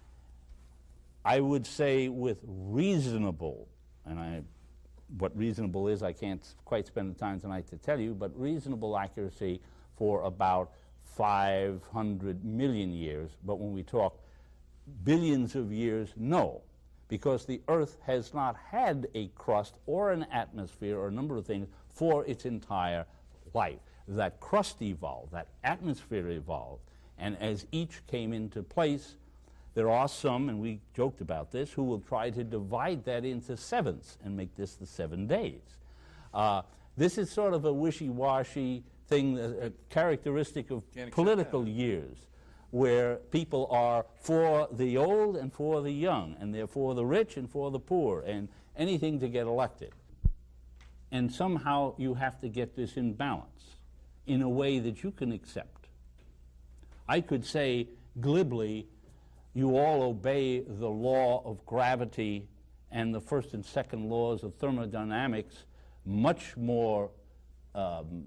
I would say, with reasonable, and I, what reasonable is I can't quite spend the time tonight to tell you, but reasonable accuracy for about five hundred million years. But when we talk billions of years, no, because the earth has not had a crust or an atmosphere or a number of things for its entire life. That crust evolved, that atmosphere evolved, and as each came into place, there are some, and we joked about this, who will try to divide that into sevenths and make this the seven days. Uh, this is sort of a wishy-washy thing, a, a characteristic of political years, where people are for the old and for the young, and they're for the rich and for the poor, and anything to get elected. And somehow you have to get this in balance in a way that you can accept. I could say glibly, you all obey the law of gravity and the first and second laws of thermodynamics much more um,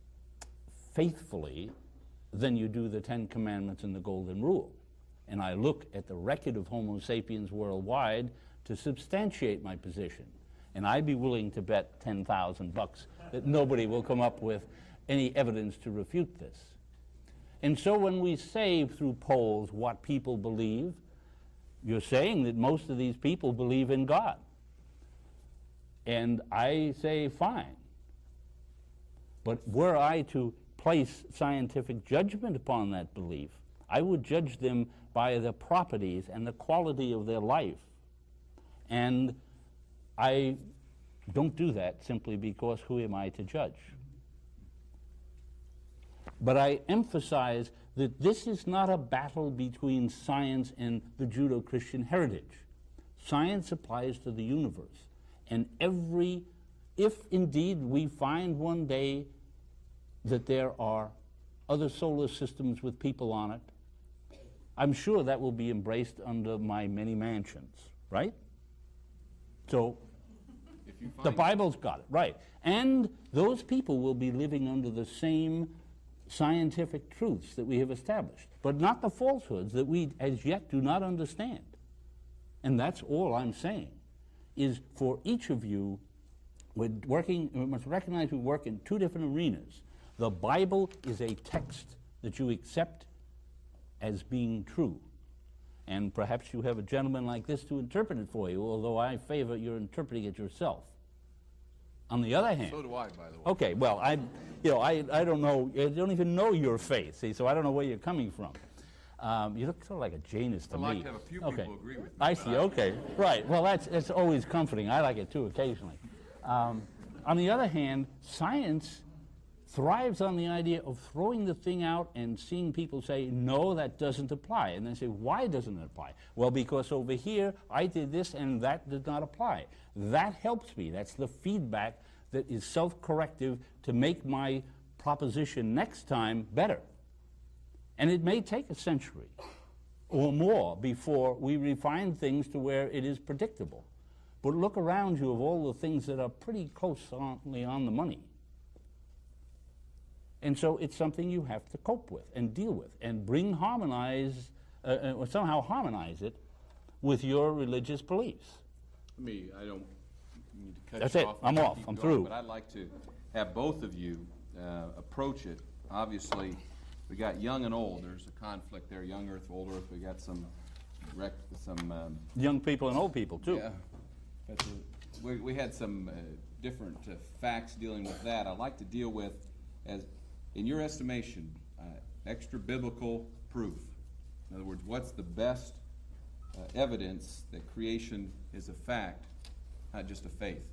faithfully than you do the Ten Commandments and the Golden Rule. And I look at the record of Homo sapiens worldwide to substantiate my position. And I'd be willing to bet ten thousand bucks that nobody will come up with any evidence to refute this. And so when we say through polls what people believe, you're saying that most of these people believe in God. And I say, fine. But were I to place scientific judgment upon that belief, I would judge them by the properties and the quality of their life. And I don't do that simply because who am I to judge? But I emphasize that this is not a battle between science and the Judeo-Christian heritage. Science applies to the universe. And every, if indeed we find one day that there are other solar systems with people on it, I'm sure that will be embraced under my many mansions, right? So If you find the Bible's got it, right. And those people will be living under the same scientific truths that we have established, but not the falsehoods that we as yet do not understand. And that's all I'm saying, is for each of you, we're working, we must recognize we work in two different arenas. The Bible is a text that you accept as being true. And perhaps you have a gentleman like this to interpret it for you, although I favor your interpreting it yourself. On the other hand... So do I, by the way. Okay, well, I, you know, I, I don't know, I don't even know your faith, see, so I don't know where you're coming from. Um, you look sort of like a Janus to I'd me. like to have a few okay. people agree with me. I see, okay, right. Well, that's, that's always comforting. I like it too, occasionally. Um, on the other hand, science thrives on the idea of throwing the thing out and seeing people say, no, that doesn't apply. And then say, why doesn't it apply? Well, because over here, I did this and that did not apply. That helps me. That's the feedback that is self-corrective to make my proposition next time better. And it may take a century or more before we refine things to where it is predictable. But look around you of all the things that are pretty closely on the money. And so it's something you have to cope with and deal with and bring harmonize, uh, uh, somehow harmonize it with your religious beliefs. Me, I don't need to cut That's you it. off. I'm and off. keep I'm going, through. But I'd like to have both of you uh, approach it. Obviously, we got young and old. There's a conflict there. Young Earth, old Earth. We got some, rec- some. Um, Young people and old people, too. Yeah. But, uh, we, we had some uh, different uh, facts dealing with that. I'd like to deal with, as in your estimation, uh, extra biblical proof. In other words, what's the best uh, evidence that creation is a fact, not just a faith?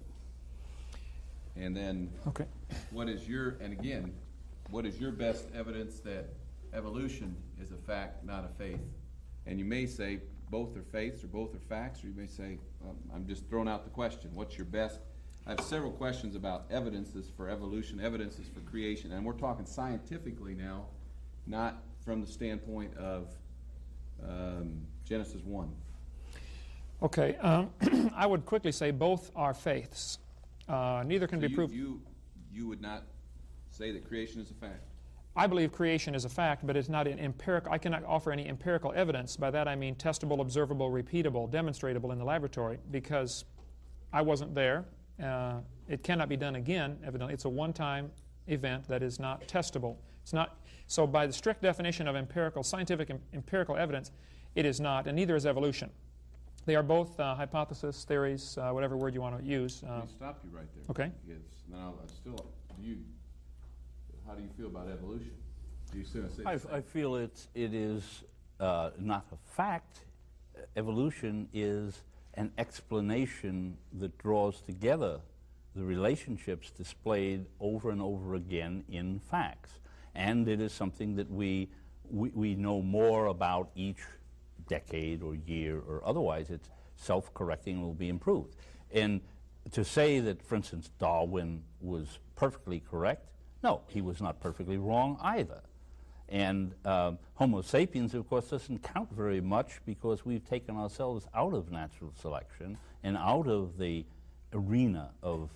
And then, Okay. what is your, and again, what is your best evidence that evolution is a fact, not a faith? And you may say both are faiths or both are facts, or you may say, um, I'm just throwing out the question. What's your best? I have several questions about evidences for evolution, evidences for creation, and we're talking scientifically now, not from the standpoint of um, Genesis one. Okay, um, I would quickly say both are faiths. Uh, neither can So be you, proved. you, you would not say that creation is a fact? I believe creation is a fact, but it's not an empirical. I cannot offer any empirical evidence. By that I mean testable, observable, repeatable, demonstratable in the laboratory, because I wasn't there. Uh, it cannot be done again, evidently. It's a one-time event that is not testable. It's not. So by the strict definition of empirical, scientific em- empirical evidence, it is not, and neither is evolution. They are both uh, hypothesis, theories, uh, whatever word you want to use. Uh, Let me stop you right there. okay. Because now I still, do you, how do you feel about evolution? Do you still say the I, same? I feel it's, it is uh, not a fact. Evolution is an explanation that draws together the relationships displayed over and over again in facts. And it is something that we, we, we know more about each decade or year or otherwise. It's self-correcting and will be improved. And to say that, for instance, Darwin was perfectly correct, no, he was not perfectly wrong either. And um, Homo sapiens, of course, doesn't count very much because we've taken ourselves out of natural selection and out of the arena of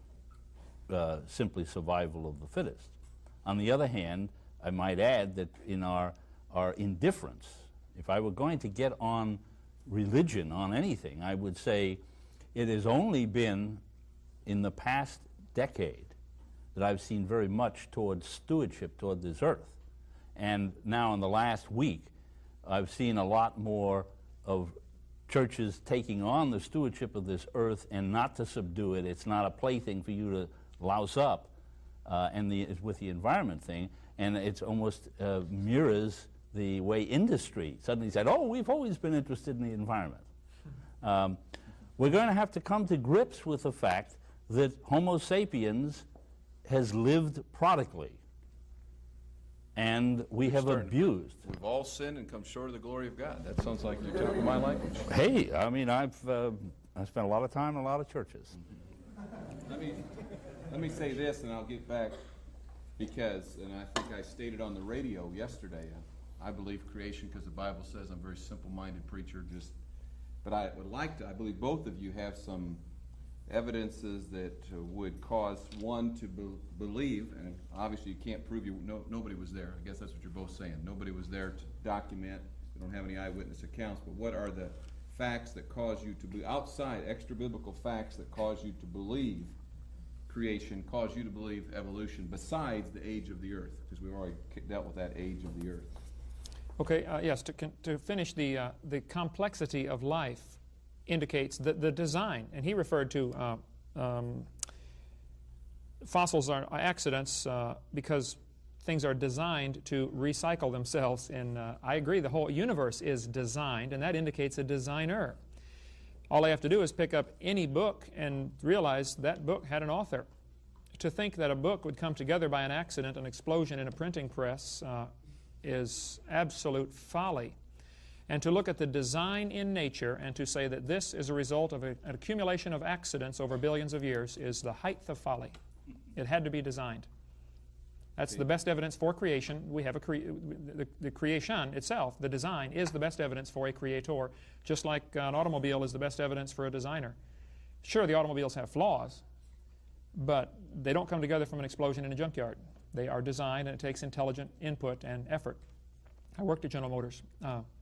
uh, simply survival of the fittest. On the other hand, I might add that in our, our indifference, if I were going to get on religion, on anything, I would say it has only been in the past decade that I've seen very much towards stewardship toward this earth. And now in the last week, I've seen a lot more of churches taking on the stewardship of this earth and not to subdue it. It's not a plaything for you to louse up, uh, and the, with the environment thing, and it's almost uh, mirrors the way industry suddenly said, oh, we've always been interested in the environment. Um, we're going to have to come to grips with the fact that Homo sapiens has lived prodigally, and we have starting to- abused. We've all sinned and come short of the glory of God. That sounds like you're talking my language. Hey, I mean, I've uh, I spent a lot of time in a lot of churches. Let me, let me say this, and I'll get back, because, and I think I stated on the radio yesterday, uh, I believe creation because the Bible says I'm a very simple-minded preacher, just, but I would like to, I believe both of you have some evidences that uh, would cause one to be- believe, and obviously you can't prove you, no, nobody was there. I guess that's what you're both saying. Nobody was there to document. We don't have any eyewitness accounts, but what are the facts that cause you to be outside, extra-biblical facts that cause you to believe creation, cause you to believe evolution, besides the age of the earth? Because we've already dealt with that age of the earth. Okay, uh, yes, to, con- to finish, the, uh, the complexity of life indicates the, the design, and he referred to uh, um, fossils are accidents uh, because things are designed to recycle themselves. And uh, I agree, the whole universe is designed, and that indicates a designer. All I have to do is pick up any book and realize that book had an author. To think that a book would come together by an accident, an explosion in a printing press, uh, is absolute folly. And to look at the design in nature and to say that this is a result of a, an accumulation of accidents over billions of years is the height of folly. It had to be designed. That's the best evidence for creation. We have a cre- the, the creation itself, the design, is the best evidence for a creator, just like an automobile is the best evidence for a designer. Sure, the automobiles have flaws, but they don't come together from an explosion in a junkyard. They are designed, and it takes intelligent input and effort. I worked at General Motors. Uh,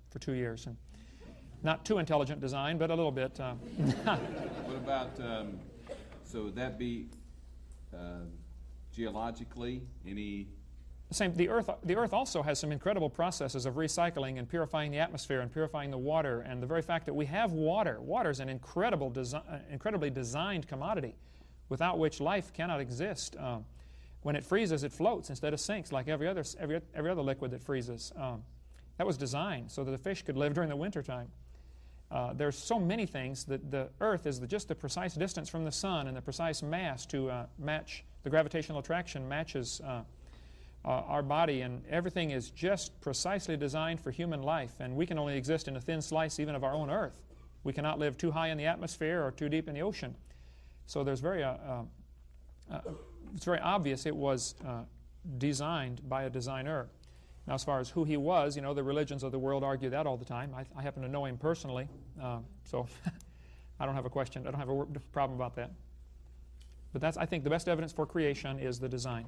for two years. And not too intelligent design, but a little bit. Uh, What about, um, so would that be uh, geologically, any, Same. The Earth. The Earth also has some incredible processes of recycling and purifying the atmosphere and purifying the water. And the very fact that we have water, water is an incredible, desi uh, incredibly designed commodity, without which life cannot exist. Um, when it freezes, it floats instead of sinks, like every other every every other liquid that freezes. Um, that was designed so that the fish could live during the wintertime. Uh, there's so many things that the Earth is the, just the precise distance from the sun and the precise mass to uh, match the gravitational attraction matches. Uh, Uh, our body, and everything is just precisely designed for human life, and we can only exist in a thin slice even of our own Earth. We cannot live too high in the atmosphere or too deep in the ocean. So there's very, uh, uh, uh, it's very obvious it was uh, designed by a designer. Now, as far as who he was, you know, the religions of the world argue that all the time. I, I happen to know him personally, uh, so I don't have a question. I don't have a problem about that. But that's, I think, the best evidence for creation is the design.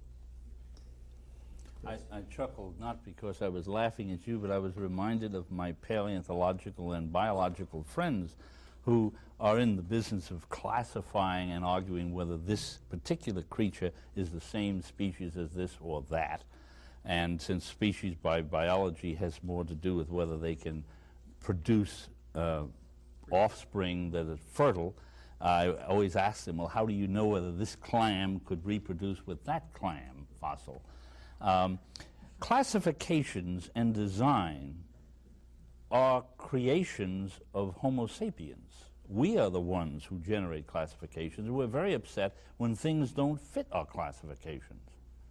I, I chuckled not because I was laughing at you, but I was reminded of my paleontological and biological friends who are in the business of classifying and arguing whether this particular creature is the same species as this or that. And since species by biology has more to do with whether they can produce uh, offspring that is fertile, I always ask them, well, how do you know whether this clam could reproduce with that clam fossil? Um, classifications and design are creations of Homo sapiens. We are the ones who generate classifications. We're very upset when things don't fit our classifications.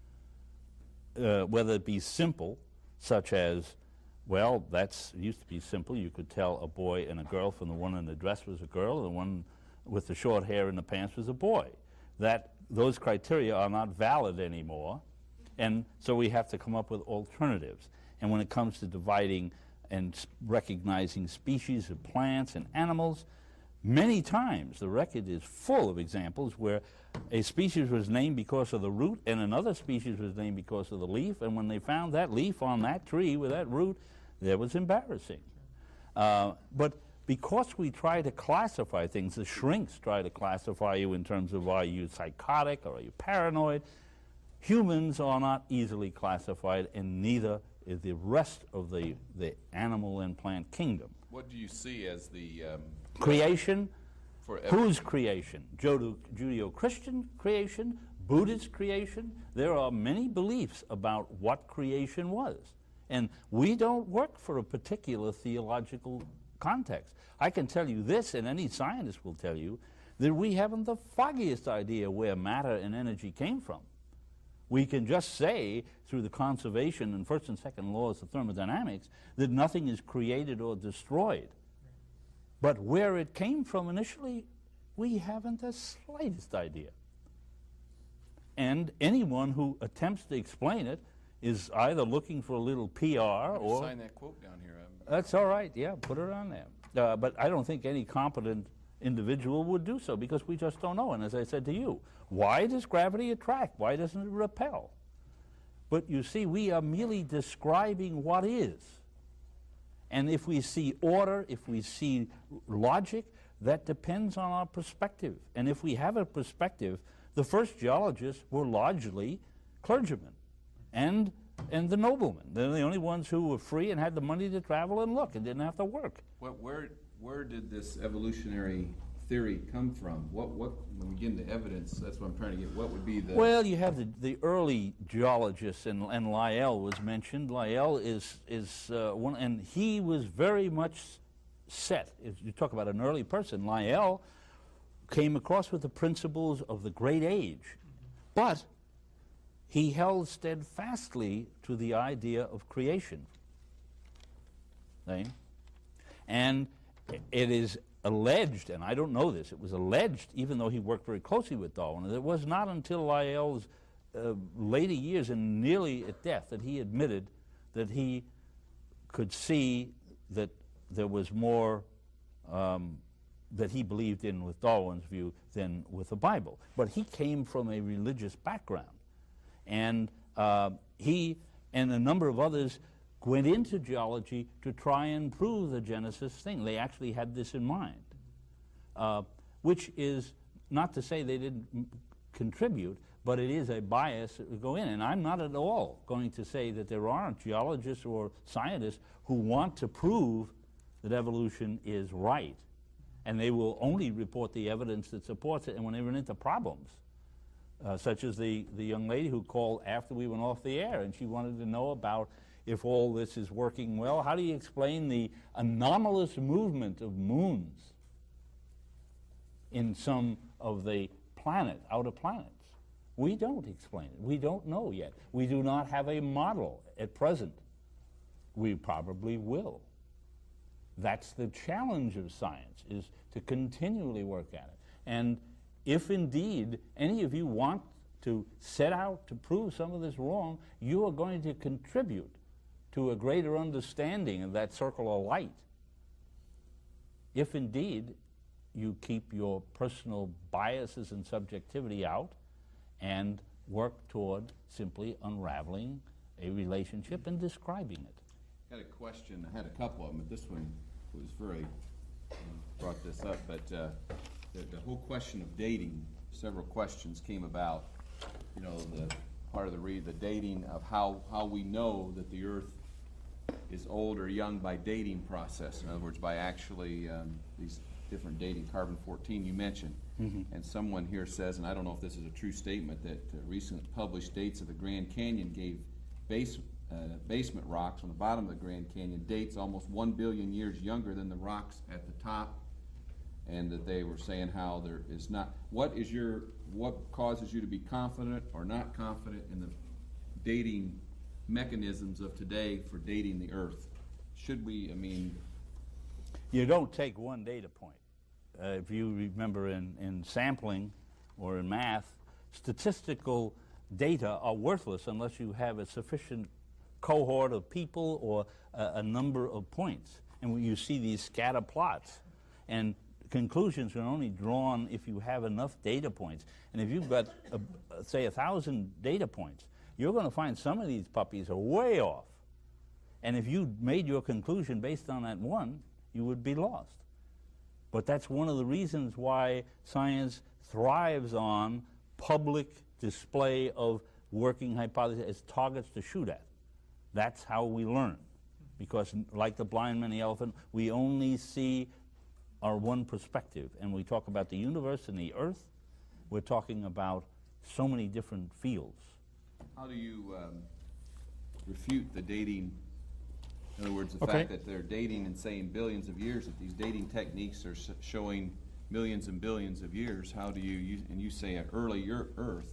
Uh, whether it be simple, such as, well, that's it used to be simple. You could tell a boy and a girl from the one in the dress was a girl, and the one with the short hair in the pants was a boy. That those criteria are not valid anymore. And so we have to come up with alternatives. And when it comes to dividing and recognizing species of plants and animals, many times the record is full of examples where a species was named because of the root and another species was named because of the leaf, and when they found that leaf on that tree with that root, that was embarrassing. Uh, but because we try to classify things, the shrinks try to classify you in terms of are you psychotic or are you paranoid, humans are not easily classified, and neither is the rest of the, the animal and plant kingdom. what do you see as the um, Creation? for Whose creation? Judo- Judeo-Christian creation? Buddhist creation? There are many beliefs about what creation was. And we don't work for a particular theological context. I can tell you this, and any scientist will tell you, that we haven't the foggiest idea where matter and energy came from. We can just say, through the conservation and first and second laws of thermodynamics, that nothing is created or destroyed. But where it came from initially, we haven't the slightest idea. And anyone who attempts to explain it is either looking for a little P R or... sign that quote down here. Um, That's all right, yeah, put it on there. Uh, but I don't think any competent individual would do so because we just don't know. And as I said to you, why does gravity attract? Why doesn't it repel? But you see, we are merely describing what is. And if we see order, if we see logic, that depends on our perspective. And if we have a perspective, the first geologists were largely clergymen and, and the noblemen. They're the only ones who were free and had the money to travel and look and didn't have to work. what, where, where did this evolutionary theory come from? What, what, when we get into evidence, that's what I'm trying to get, what would be the... Well, you have the, the early geologists, and, and Lyell was mentioned. Lyell is, is uh, one, and he was very much set. If you talk about an early person, Lyell came across with the principles of the Great Age, but he held steadfastly to the idea of creation. Right? And it is alleged, and I don't know this, it was alleged, even though he worked very closely with Darwin, that it was not until Lyell's uh, later years and nearly at death that he admitted that he could see that there was more um, that he believed in with Darwin's view than with the Bible. But he came from a religious background. And uh, he and a number of others went into geology to try and prove the Genesis thing. They actually had this in mind, uh, which is not to say they didn't m contribute, but it is a bias that would go in. And I'm not at all going to say that there aren't geologists or scientists who want to prove that evolution is right, and they will only report the evidence that supports it. And when they run into problems, uh, such as the, the young lady who called after we went off the air, and she wanted to know about if all this is working well, how do you explain the anomalous movement of moons in some of the planet, outer planets? We don't explain it. We don't know yet. We do not have a model at present. We probably will. That's the challenge of science, is to continually work at it. And if indeed any of you want to set out to prove some of this wrong, you are going to contribute to a greater understanding of that circle of light. If indeed you keep your personal biases and subjectivity out and work toward simply unraveling a relationship and describing it. I had a question, I had a couple of them, but this one was very, uh, brought this up, but uh, the, the whole question of dating, several questions came about, you know, the part of the read, the dating of how, how we know that the Earth is old or young by dating process. In other words, by actually um, these different dating, carbon fourteen you mentioned. Mm-hmm. And someone here says, and I don't know if this is a true statement, that uh, recent published dates of the Grand Canyon gave base, uh, basement rocks on the bottom of the Grand Canyon dates almost one billion years younger than the rocks at the top, and that they were saying how there is not, what is your, what causes you to be confident or not confident in the dating mechanisms of today for dating the Earth? Should we, I mean... You don't take one data point. Uh, if you remember in, in sampling or in math, statistical data are worthless unless you have a sufficient cohort of people or a, a number of points. And when you see these scatter plots, and conclusions are only drawn if you have enough data points. And if you've got, a, say, a thousand data points, you're going to find some of these puppies are way off. And if you made your conclusion based on that one, you would be lost. But that's one of the reasons why science thrives on public display of working hypotheses as targets to shoot at. That's how we learn. Because like the blind man and the elephant, we only see our one perspective. And we talk about the universe and the Earth, we're talking about so many different fields. How do you um, refute the dating, in other words, the Okay. fact that they're dating and saying billions of years, that these dating techniques are s showing millions and billions of years? How do you, use, and you say an early Earth,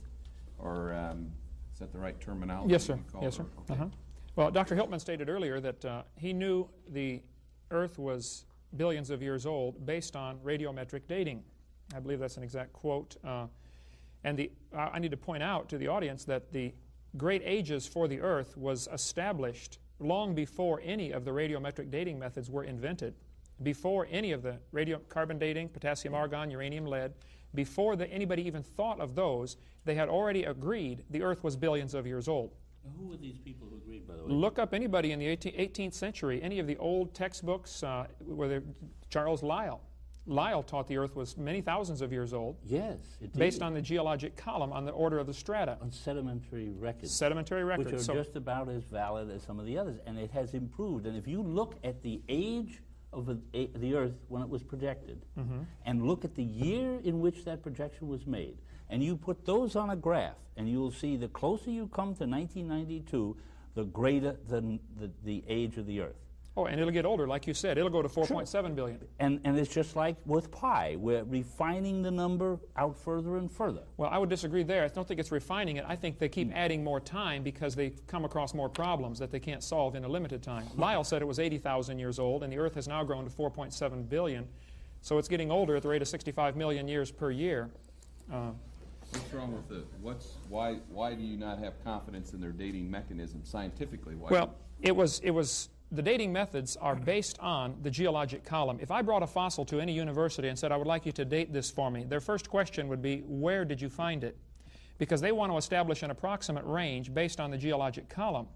or um, is that the right terminology? Yes, sir. you call Yes, it? sir. Okay. Uh-huh. Well, Doctor Hiltman stated earlier that uh, he knew the Earth was billions of years old based on radiometric dating. I believe that's an exact quote. Uh, and the, uh, I need to point out to the audience that the great ages for the Earth was established long before any of the radiometric dating methods were invented, before any of the radiocarbon dating, potassium, argon, uranium, lead, before the, anybody even thought of those, they had already agreed the Earth was billions of years old. Now, who were these people who agreed, by the way? Look up anybody in the eighteenth century, any of the old textbooks, uh, whether Charles Lyell. Lyell taught the Earth was many thousands of years old, Yes, indeed. based on the geologic column on the order of the strata. On sedimentary records. Sedimentary records. Which are So- just about as valid as some of the others, and it has improved. And if you look at the age of a, a, the Earth when it was projected, Mm-hmm. and look at the year in which that projection was made, and you put those on a graph, and you'll see the closer you come to nineteen ninety-two, the greater the, the, the age of the Earth. Oh, and it'll get older, like you said. It'll go to four point seven billion. And, and it's just like with pi. We're refining the number out further and further. Well, I would disagree there. I don't think it's refining it. I think they keep adding more time because they come across more problems that they can't solve in a limited time. Lyell said it was eighty thousand years old, and the Earth has now grown to four point seven billion. So it's getting older at the rate of sixty-five million years per year. Uh, What's wrong with the, what's, why, why do you not have confidence in their dating mechanism scientifically? Why? well, it was, it was, the dating methods are based on the geologic column. If I brought a fossil to any university and said, I would like you to date this for me, their first question would be, where did you find it? Because they want to establish an approximate range based on the geologic column.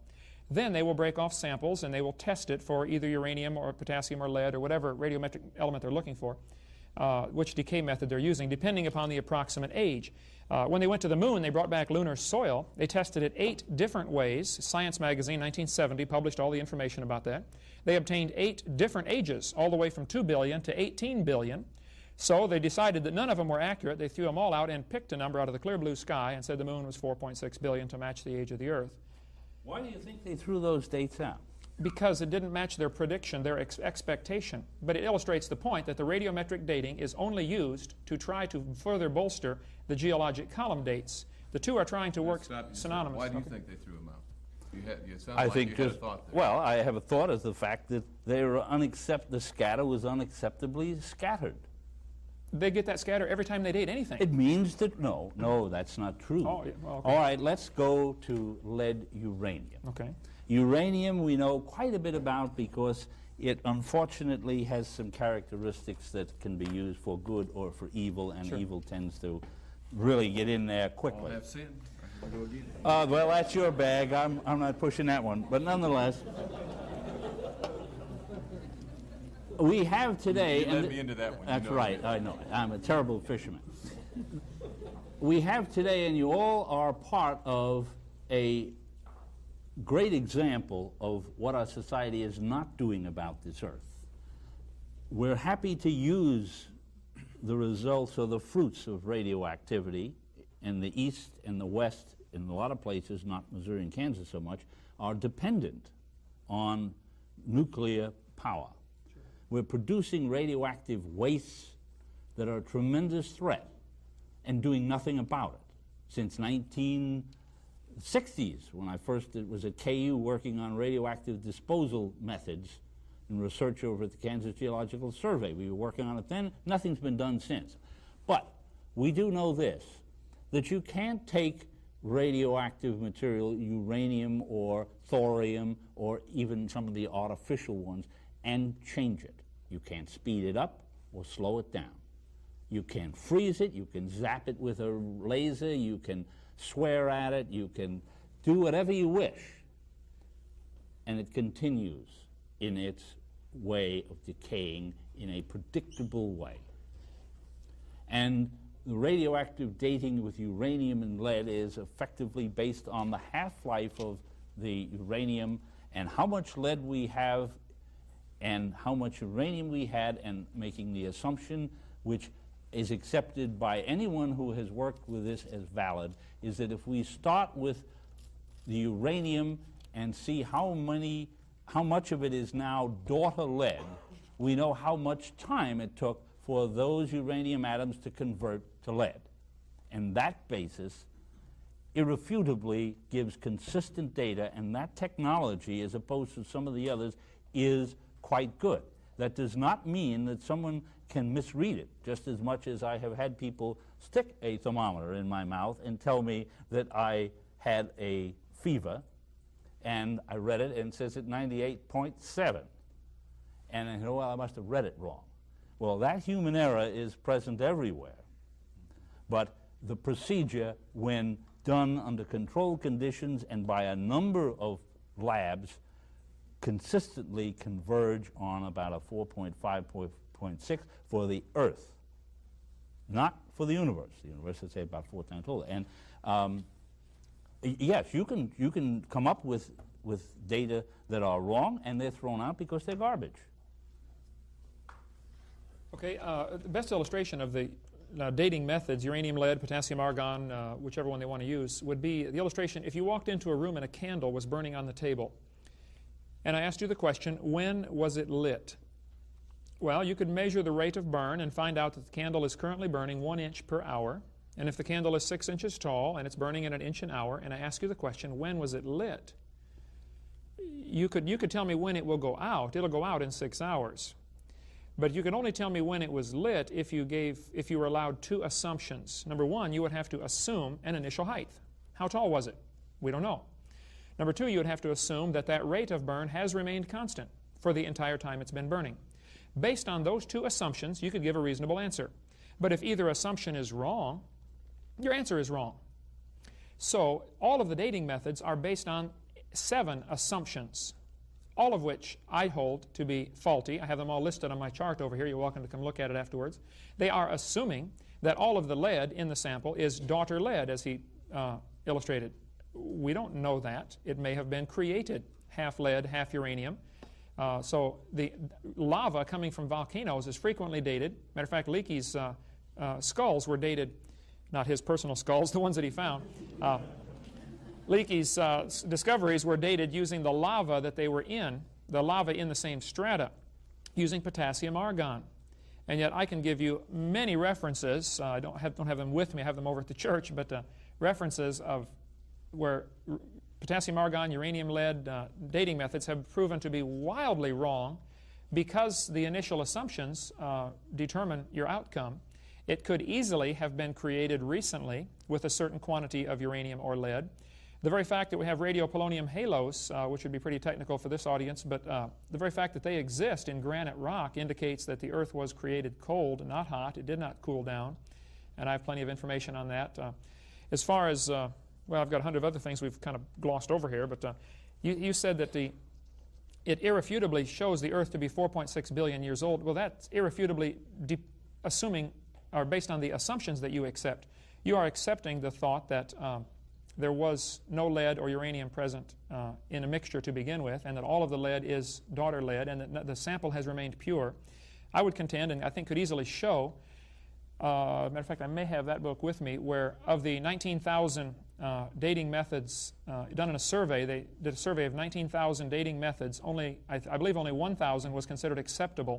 Then they will break off samples and they will test it for either uranium or potassium or lead or whatever radiometric element they're looking for, uh, which decay method they're using, depending upon the approximate age. Uh, when they went to the moon, they brought back lunar soil. They tested it eight different ways. Science magazine, nineteen seventy, published all the information about that. They obtained eight different ages, all the way from two billion to eighteen billion. So they decided that none of them were accurate. They threw them all out and picked a number out of the clear blue sky and said the moon was four point six billion to match the age of the Earth. Why do you think they threw those dates out? Because it didn't match their prediction, their ex expectation. But it illustrates the point that the radiometric dating is only used to try to further bolster the geologic column dates. The two are trying to work Stop you. synonymous. Why do you Okay. think they threw them out? You had, you sound I like think you had a just, thought there. well, I have a thought as the fact that they were unaccept the scatter was unacceptably scattered. They get that scatter every time they date anything. It means that, no, no, that's not true. Oh, yeah, well, okay. All right, let's go to lead uranium. Okay. Uranium we know quite a bit about because it unfortunately has some characteristics that can be used for good or for evil, and Sure. evil tends to really get in there All quickly. have sin. I can go again. Uh, well, that's your bag. I'm, I'm not pushing that one. But nonetheless, we have today... You and led th- me into that one. You That's know right. that. I know. I'm a terrible fisherman. We have today, and you all are part of a great example of what our society is not doing about this earth. We're happy to use the results or the fruits of radioactivity in the East and the West, in a lot of places, not Missouri and Kansas so much, are dependent on nuclear power. Sure. We're producing radioactive wastes that are a tremendous threat and doing nothing about it. Since nineteen sixties, when I first did, was at K U working on radioactive disposal methods and research over at the Kansas Geological Survey. We were working on it then. Nothing's been done since. But we do know this, that you can't take radioactive material, uranium or thorium or even some of the artificial ones, and change it. You can't speed it up or slow it down. You can freeze it, you can zap it with a laser, you can swear at it, you can do whatever you wish, and it continues in its way of decaying in a predictable way. And the radioactive dating with uranium and lead is effectively based on the half-life of the uranium and how much lead we have and how much uranium we had, and making the assumption, which is accepted by anyone who has worked with this as valid, is that if we start with the uranium and see how many, how much of it is now daughter lead, we know how much time it took for those uranium atoms to convert to lead. And that basis irrefutably gives consistent data, and that technology, as opposed to some of the others, is quite good. That does not mean that someone can misread it, just as much as I have had people stick a thermometer in my mouth and tell me that I had a fever, and I read it and it says at ninety-eight point seven. And I know, well, I must have read it wrong. Well, that human error is present everywhere. But the procedure, when done under controlled conditions and by a number of labs, consistently converge on about a four point five, four point six for the Earth, not for the universe. The universe is, say, about four times older. And um, yes, you can, you can come up with, with data that are wrong, and they're thrown out because they're garbage. Okay, uh, the best illustration of the uh, dating methods, uranium, lead, potassium, argon, uh, whichever one they want to use, would be the illustration if you walked into a room and a candle was burning on the table. And I asked you the question, when was it lit? Well, you could measure the rate of burn and find out that the candle is currently burning one inch per hour. And if the candle is six inches tall and it's burning at an inch an hour, and I ask you the question, when was it lit? You could, you could tell me when it will go out. It'll go out in six hours. But you can only tell me when it was lit if you, gave, if you were allowed two assumptions. Number one, you would have to assume an initial height. How tall was it? We don't know. Number two, you would have to assume that that rate of burn has remained constant for the entire time it's been burning. Based on those two assumptions, you could give a reasonable answer. But if either assumption is wrong, your answer is wrong. So all of the dating methods are based on seven assumptions, all of which I hold to be faulty. I have them all listed on my chart over here. You're welcome to come look at it afterwards. They are assuming that all of the lead in the sample is daughter lead, as he uh, illustrated. We don't know that. It may have been created half lead, half uranium. Uh, so the lava coming from volcanoes is frequently dated. Matter of fact, Leakey's uh, uh, skulls were dated, not his personal skulls, the ones that he found. Uh, Leakey's uh, discoveries were dated using the lava that they were in, the lava in the same strata, using potassium argon. And yet I can give you many references. Uh, I don't have, don't have them with me. I have them over at the church, but uh, references of where potassium argon, uranium lead uh, dating methods have proven to be wildly wrong because the initial assumptions uh, determine your outcome. It could easily have been created recently with a certain quantity of uranium or lead. The very fact that we have radiopolonium halos, uh, which would be pretty technical for this audience, but uh, the very fact that they exist in granite rock indicates that the Earth was created cold, not hot. It did not cool down, and I have plenty of information on that. Uh, as far as uh, Well, I've got a hundred other things we've kind of glossed over here, but uh, you, you said that the, it irrefutably shows the Earth to be four point six billion years old. Well, that's irrefutably assuming, or based on the assumptions that you accept. You are accepting the thought that um, there was no lead or uranium present uh, in a mixture to begin with, and that all of the lead is daughter lead, and that the sample has remained pure. I would contend, and I think could easily show, uh, matter of fact, I may have that book with me, where of the nineteen thousand Uh, dating methods uh, done in a survey. They did a survey of nineteen thousand dating methods. Only, I, th I believe only one thousand was considered acceptable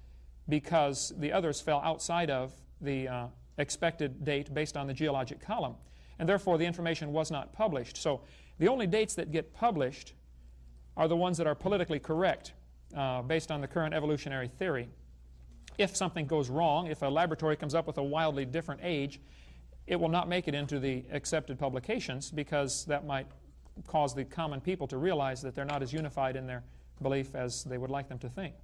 because the others fell outside of the uh, expected date based on the geologic column. And therefore, the information was not published. So the only dates that get published are the ones that are politically correct uh, based on the current evolutionary theory. If something goes wrong, if a laboratory comes up with a wildly different age, it will not make it into the accepted publications because that might cause the common people to realize that they're not as unified in their belief as they would like them to think.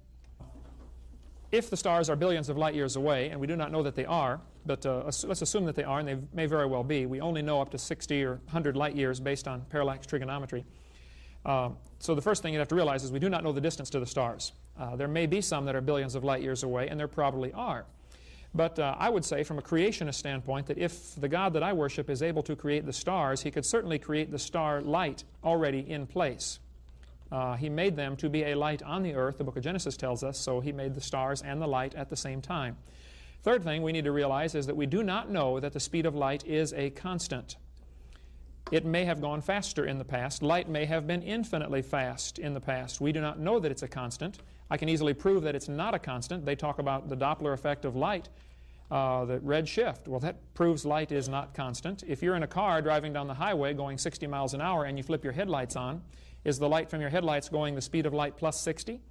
If the stars are billions of light years away, and we do not know that they are, but uh, let's assume that they are, and they may very well be. We only know up to sixty or one hundred light years based on parallax trigonometry. Uh, so the first thing you have to realize is we do not know the distance to the stars. Uh, there may be some that are billions of light years away, and there probably are. But uh, I would say from a creationist standpoint that if the God that I worship is able to create the stars, he could certainly create the star light already in place. Uh, he made them to be a light on the earth, the book of Genesis tells us, so he made the stars and the light at the same time. Third thing we need to realize is that we do not know that the speed of light is a constant. It may have gone faster in the past. Light may have been infinitely fast in the past. We do not know that it's a constant. I can easily prove that it's not a constant. They talk about the Doppler effect of light, uh, the red shift. Well, that proves light is not constant. If you're in a car driving down the highway going sixty miles an hour and you flip your headlights on, is the light from your headlights going the speed of light plus sixty?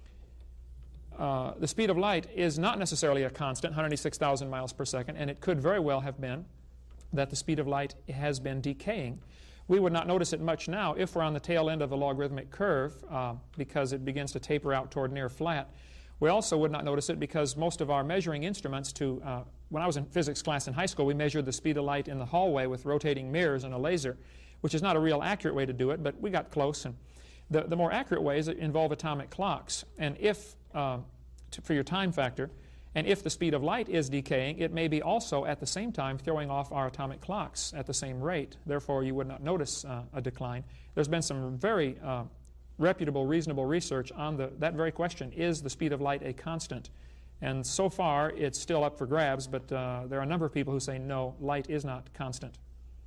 Uh, the speed of light is not necessarily a constant, one hundred eighty-six thousand miles per second, and it could very well have been that the speed of light has been decaying. We would not notice it much now if we're on the tail end of the logarithmic curve uh, because it begins to taper out toward near flat. We also would not notice it because most of our measuring instruments to, uh, when I was in physics class in high school, we measured the speed of light in the hallway with rotating mirrors and a laser, which is not a real accurate way to do it, but we got close. And the, the more accurate ways involve atomic clocks. And if, uh, to, for your time factor, and if the speed of light is decaying, it may be also at the same time throwing off our atomic clocks at the same rate. Therefore, you would not notice uh, a decline. There's been some very uh, reputable, reasonable research on the, that very question, is the speed of light a constant? And so far, it's still up for grabs, but uh, there are a number of people who say, no, light is not constant.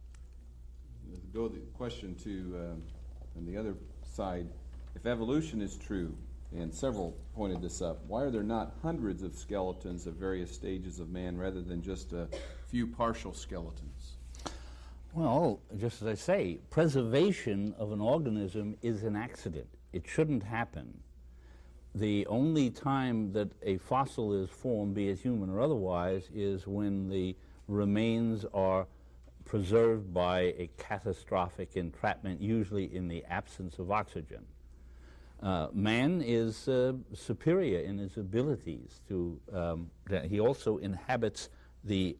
Go the question to, um, on the other side, if evolution is true, and several pointed this up, why are there not hundreds of skeletons of various stages of man rather than just a few partial skeletons? Well, just as I say, preservation of an organism is an accident. It shouldn't happen. The only time that a fossil is formed, be it human or otherwise, is when the remains are preserved by a catastrophic entrapment, usually in the absence of oxygen. Uh, man is uh, superior in his abilities to, um, that he also inhabits the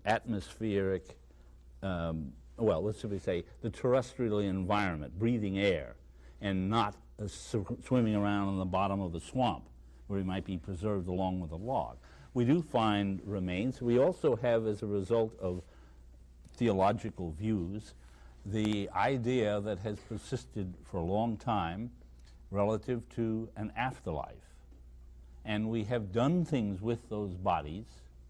atmospheric, um, well, let's simply say the terrestrial environment, breathing air. and not uh, sw swimming around in the bottom of the swamp where he might be preserved along with a log. We do find remains. We also have, as a result of theological views, the idea that has persisted for a long time relative to an afterlife. And we have done things with those bodies.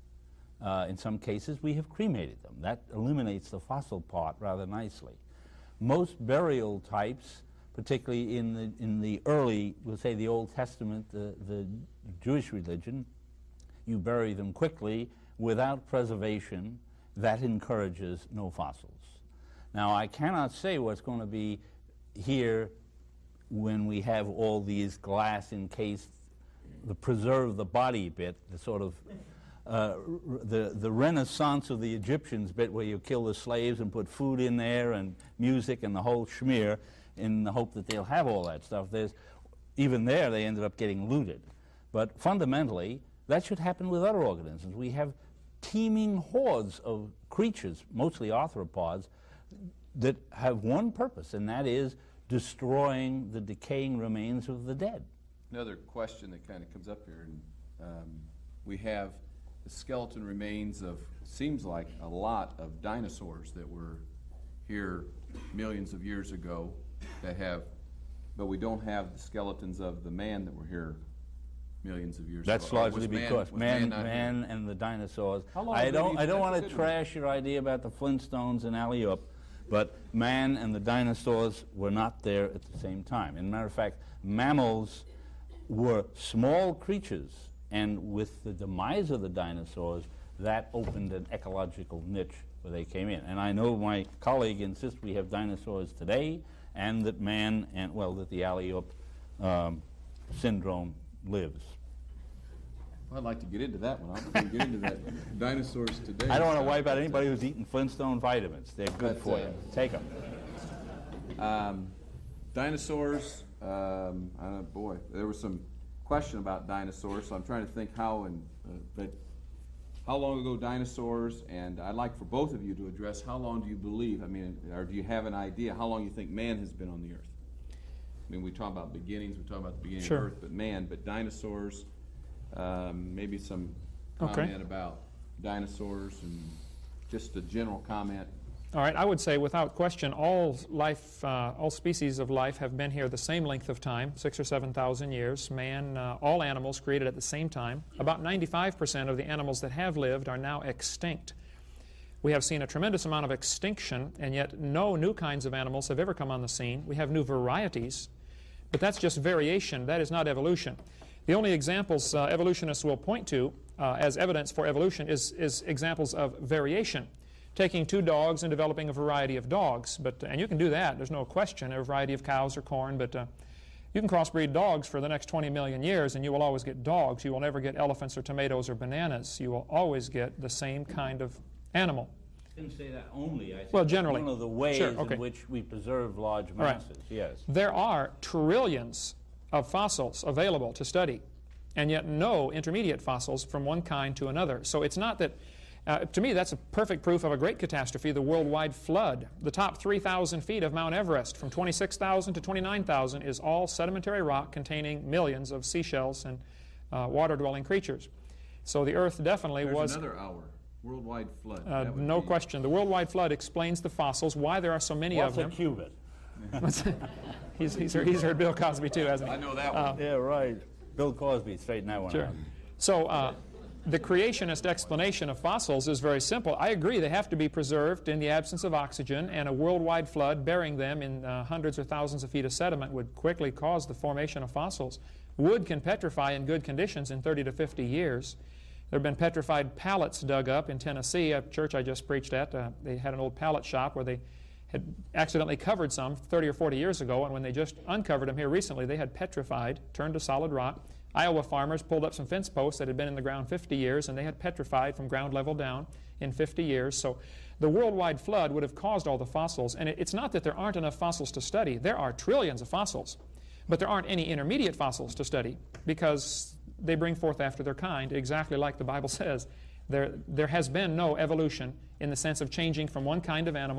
Uh, in some cases, we have cremated them. That eliminates the fossil part rather nicely. Most burial types, particularly in the, in the early, we'll say the Old Testament, the, the Jewish religion, you bury them quickly without preservation. That encourages no fossils. Now, I cannot say what's going to be here when we have all these glass encased, the preserve the body bit, the sort of uh, the, the Renaissance of the Egyptians bit where you kill the slaves and put food in there and music and the whole schmear in the hope that they'll have all that stuff. There's, even there they ended up getting looted. But fundamentally, that should happen with other organisms. We have teeming hordes of creatures, mostly arthropods, that have one purpose, and that is destroying the decaying remains of the dead. Another question that kind of comes up here, and um, we have the skeleton remains of, seems like a lot of dinosaurs that were here millions of years ago that have, but we don't have the skeletons of the man that were here millions of years That's ago. largely Was man- because was man, not man, here? and the dinosaurs. How long I did don't, he- I don't that's a want good to one. trash your idea about the Flintstones and Alley-Up, but man and the dinosaurs were not there at the same time. As a matter of fact, mammals were small creatures, and with the demise of the dinosaurs, that opened an ecological niche where they came in. And I know my colleague insists we have dinosaurs today, and that man, and well, that the Alley-Up um, syndrome lives. Well, I'd like to get into that one. I'll get into that. Dinosaurs today. I don't want to wipe out anybody who's eating Flintstone vitamins. They're good But, for uh, you. Take them. Um, dinosaurs, um, I don't know, boy, there was some question about dinosaurs, so I'm trying to think how and, uh, but how long ago dinosaurs, and I'd like for both of you to address how long do you believe, I mean, or do you have an idea how long you think man has been on the earth? I mean, we talk about beginnings, we talk about the beginning Sure. of Earth, but man, but dinosaurs, um, maybe some Okay. comment about dinosaurs and just a general comment. All right, I would say without question all life, uh, all species of life have been here the same length of time, six or seven thousand years. Man, uh, all animals created at the same time. About ninety-five percent of the animals that have lived are now extinct. We have seen a tremendous amount of extinction, and yet no new kinds of animals have ever come on the scene. We have new varieties, but that's just variation. That is not evolution. The only examples uh, evolutionists will point to uh, as evidence for evolution is, is examples of variation. Taking two dogs and developing a variety of dogs, but and you can do that, there's no question, a variety of cows or corn, but uh, you can crossbreed dogs for the next twenty million years and you will always get dogs. You will never get elephants or tomatoes or bananas. You will always get the same kind of animal. I didn't say that only. I think Well, that's generally. one of the ways Sure, okay. in which we preserve large right. masses. Yes. There are trillions of fossils available to study, and yet no intermediate fossils from one kind to another. So it's not that, uh, to me, that's a perfect proof of a great catastrophe, the worldwide flood. The top three thousand feet of Mount Everest, from twenty-six thousand to twenty-nine thousand, is all sedimentary rock containing millions of seashells and uh, water-dwelling creatures. So the Earth definitely There's was... another hour, worldwide flood. Uh, That would no be- question. The worldwide flood explains the fossils, why there are so many What's of a them. cubit? he's, he's, heard, he's heard Bill Cosby too, hasn't he? I know that one. Yeah, right. Bill Cosby, straighten that one Sure. out. So uh, the creationist explanation of fossils is very simple. I agree they have to be preserved in the absence of oxygen, and a worldwide flood burying them in uh, hundreds or thousands of feet of sediment would quickly cause the formation of fossils. Wood can petrify in good conditions in thirty to fifty years. There have been petrified pallets dug up in Tennessee, a church I just preached at. Uh, they had an old pallet shop where they had accidentally covered some thirty or forty years ago, and when they just uncovered them here recently, they had petrified, turned to solid rock. Iowa farmers pulled up some fence posts that had been in the ground fifty years, and they had petrified from ground level down in fifty years. So the worldwide flood would have caused all the fossils, and it, it's not that there aren't enough fossils to study. There are trillions of fossils, but there aren't any intermediate fossils to study because they bring forth after their kind, exactly like the Bible says. There, there has been no evolution in the sense of changing from one kind of animal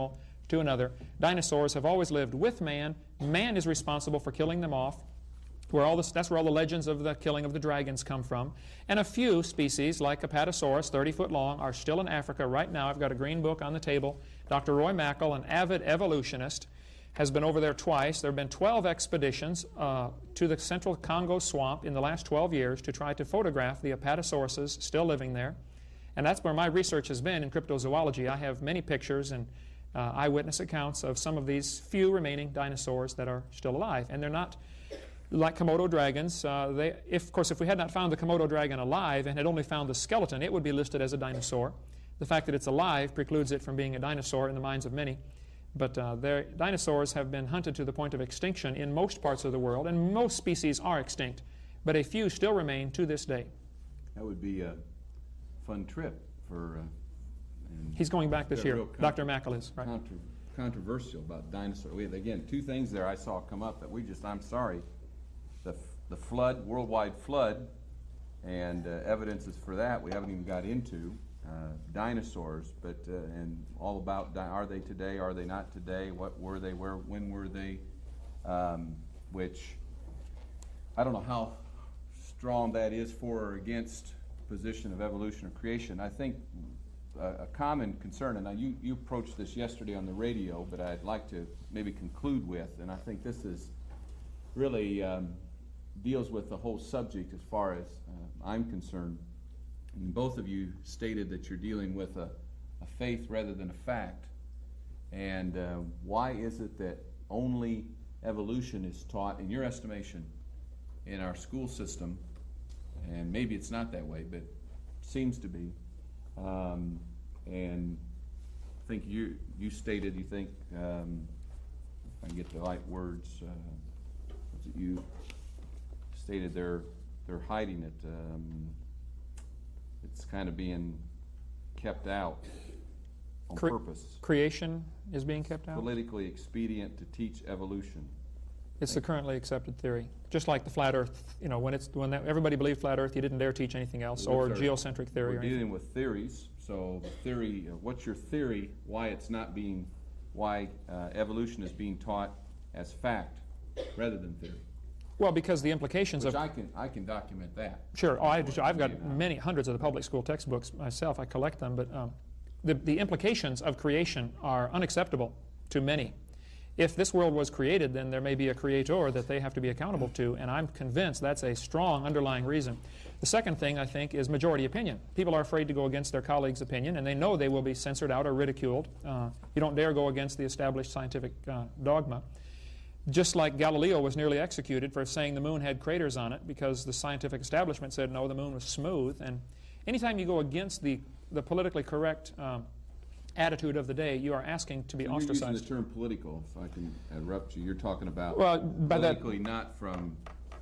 to another. Dinosaurs have always lived with man. Man is responsible for killing them off. Where all this, that's where all the legends of the killing of the dragons come from. And a few species, like Apatosaurus, thirty foot long, are still in Africa right now. I've got a green book on the table. Doctor Roy Mackal, an avid evolutionist, has been over there twice. There have been twelve expeditions uh, to the central Congo swamp in the last twelve years to try to photograph the Apatosauruses still living there. And that's where my research has been in cryptozoology. I have many pictures and uh, eyewitness accounts of some of these few remaining dinosaurs that are still alive. And they're not like Komodo dragons. Uh, they, if, of course, if we had not found the Komodo dragon alive and had only found the skeleton, it would be listed as a dinosaur. The fact that it's alive precludes it from being a dinosaur in the minds of many. But uh, their dinosaurs have been hunted to the point of extinction in most parts of the world, and most species are extinct. But a few still remain to this day. That would be a fun trip for... Uh, and He's going back this year. real con- Doctor Mackal is. Right. Contra- controversial about dinosaurs. We have, again, two things there I saw come up that we just, I'm sorry, the, f- the flood, worldwide flood, and uh, evidences for that we haven't even got into. Uh, dinosaurs, but uh, and all about di- are they today, are they not today, what were they, where, when were they, um, which I don't know how strong that is for or against position of evolution or creation. I think uh, a common concern, and now you, you approached this yesterday on the radio, but I'd like to maybe conclude with, and I think this is really um, deals with the whole subject as far as uh, I'm concerned. And both of you stated that you're dealing with a, a faith rather than a fact. And uh, why is it that only evolution is taught, in your estimation, in our school system? And maybe it's not that way, but seems to be. Um, and I think you you stated you think, um, if I can get the right words, uh, was it you stated they're they're hiding it. Um, It's kind of being kept out on Cre- purpose. Creation is being kept out? Politically expedient to teach evolution. It's the currently accepted theory. Just like the flat Earth, you know, when it's when that, everybody believed flat Earth, you didn't dare teach anything else, or Those are- geocentric theory. We're Or anything. dealing with theories. So the theory, uh, what's your theory? Why it's not being, why uh, evolution is being taught as fact rather than theory? Well, because the implications Which of I can I can document that. Sure. Oh, I, I've got many hundreds of the public school textbooks myself. I collect them, but um, the, the implications of creation are unacceptable to many. If this world was created, then there may be a creator that they have to be accountable to, and I'm convinced that's a strong underlying reason. The second thing, I think, is majority opinion. People are afraid to go against their colleagues' opinion, and they know they will be censored out or ridiculed. Uh, you don't dare go against the established scientific uh, dogma. Just like Galileo was nearly executed for saying the moon had craters on it because the scientific establishment said no, the moon was smooth. And anytime you go against the, the politically correct um, attitude of the day, you are asking to be So ostracized. You're using the term political, if I can interrupt you. You're talking about Well, by that- politically, not from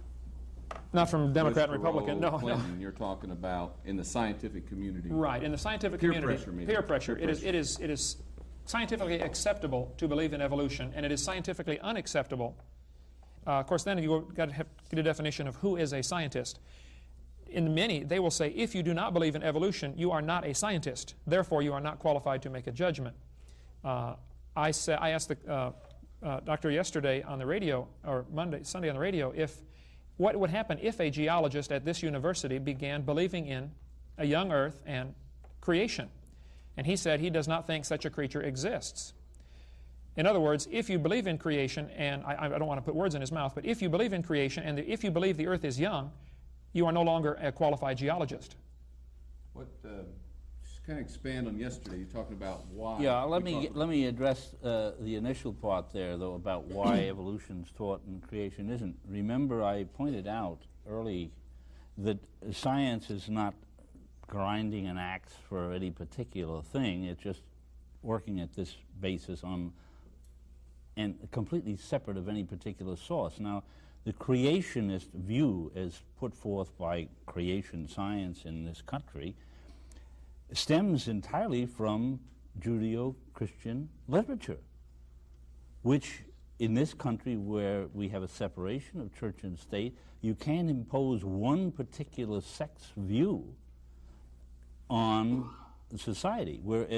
Not from Democrat and Bush, Republican, Perot, no, no. Clinton. You're talking about in the scientific community. Right, in the scientific Peer community, pressure, maybe. peer pressure, Peer it is, pressure. it is, it is scientifically acceptable to believe in evolution, and it is scientifically unacceptable. Uh, of course, then you've got to have, get a definition of who is a scientist. In many, they will say, if you do not believe in evolution, you are not a scientist. Therefore, you are not qualified to make a judgment. Uh, I, say, I asked the uh, uh, doctor yesterday on the radio, or Monday, Sunday on the radio, if what would happen if a geologist at this university began believing in a young Earth and creation. And he said he does not think such a creature exists. In other words, if you believe in creation, and I, I don't want to put words in his mouth, but if you believe in creation and the, if you believe the Earth is young, you are no longer a qualified geologist. What, uh, just kind of expand on yesterday, you're talking about why. Yeah, let We me talked- let me address uh, the initial part there, though, about why evolution is taught and creation isn't. Remember, I pointed out early that science is not grinding an axe for any particular thing. It's just working at this basis on and completely separate of any particular source. Now, the creationist view, as put forth by creation science in this country, stems entirely from Judeo-Christian literature, which in this country where we have a separation of church and state, you can't impose one particular sect's view on society, whereas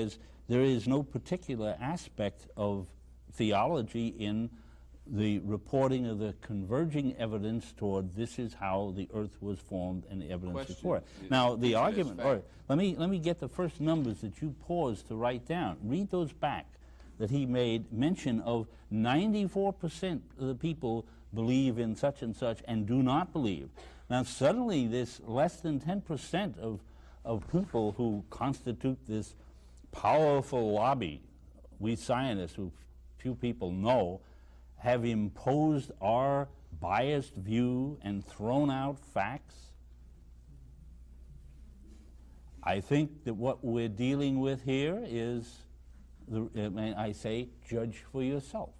there is no particular aspect of theology in the reporting of the converging evidence toward this is how the earth was formed and the evidence Question before it. is- Now, the is it argument, fact? all right, let me, let me get the first numbers that you paused to write down. Read those back, that he made mention of ninety-four percent of the people believe in such and such and do not believe. Now, suddenly this less than ten percent of, of people who constitute this powerful lobby, we scientists, who few people know, have imposed our biased view and thrown out facts. I think that what we're dealing with here is, the, uh, I say, judge for yourself.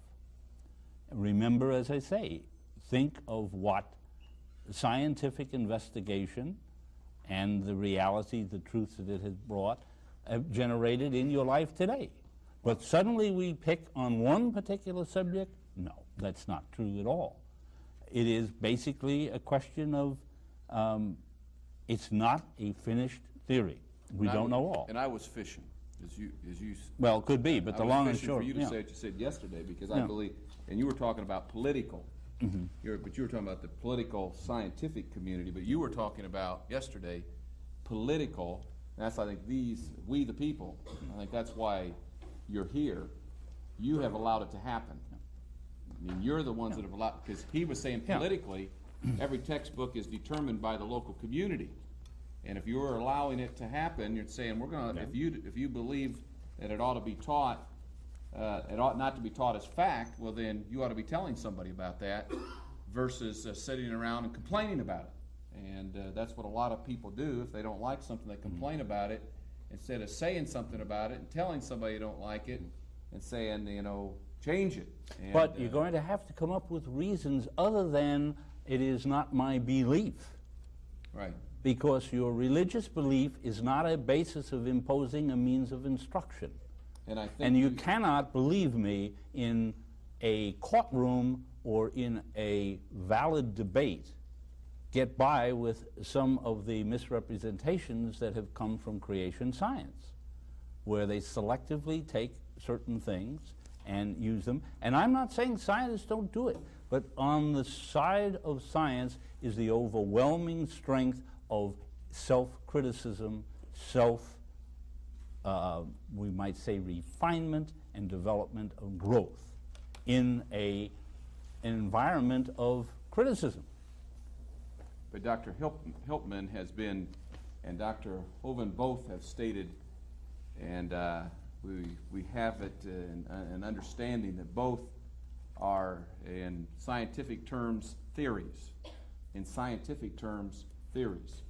Remember, as I say, think of what scientific investigation and the reality, the truth that it has brought, have generated in your life today. But suddenly we pick on one particular subject? No, that's not true at all. It is basically a question of, um, it's not a finished theory. We And I don't was- know all. And I was fishing, as you, as you. s- Well, it could be, but I the was long and fishing short. for you to yeah. say what you said yesterday, because I Yeah. believe, and you were talking about political. Mm-hmm. You're, but you were talking about the political scientific community, but you were talking about yesterday political. And that's, I think, these, we the people, I think that's why you're here. You have allowed it to happen. I mean, you're the ones that have allowed, because he was saying Yeah. politically, every textbook is determined by the local community. And if you're allowing it to happen, you're saying, we're gonna, if you, if you believe that it ought to be taught, uh, it ought not to be taught as fact, well then, you ought to be telling somebody about that versus uh, sitting around and complaining about it. And uh, that's what a lot of people do. If they don't like something, they complain about it instead of saying something about it and telling somebody you don't like it and saying, you know, change it. And, But you're uh, going to have to come up with reasons other than it is not my belief. Right. Because your religious belief is not a basis of imposing a means of instruction. And I think And you cannot, believe me, in a courtroom or in a valid debate, get by with some of the misrepresentations that have come from creation science, where they selectively take certain things and use them. And I'm not saying scientists don't do it, but on the side of science is the overwhelming strength of self-criticism, self, uh, we might say, refinement and development of growth in a, an environment of criticism. But Doctor Hilp, Hilpman has been, and Doctor Hovind both have stated, and uh, we, we have it, uh, in, uh, an understanding that both are, in scientific terms, theories. In scientific terms, theories.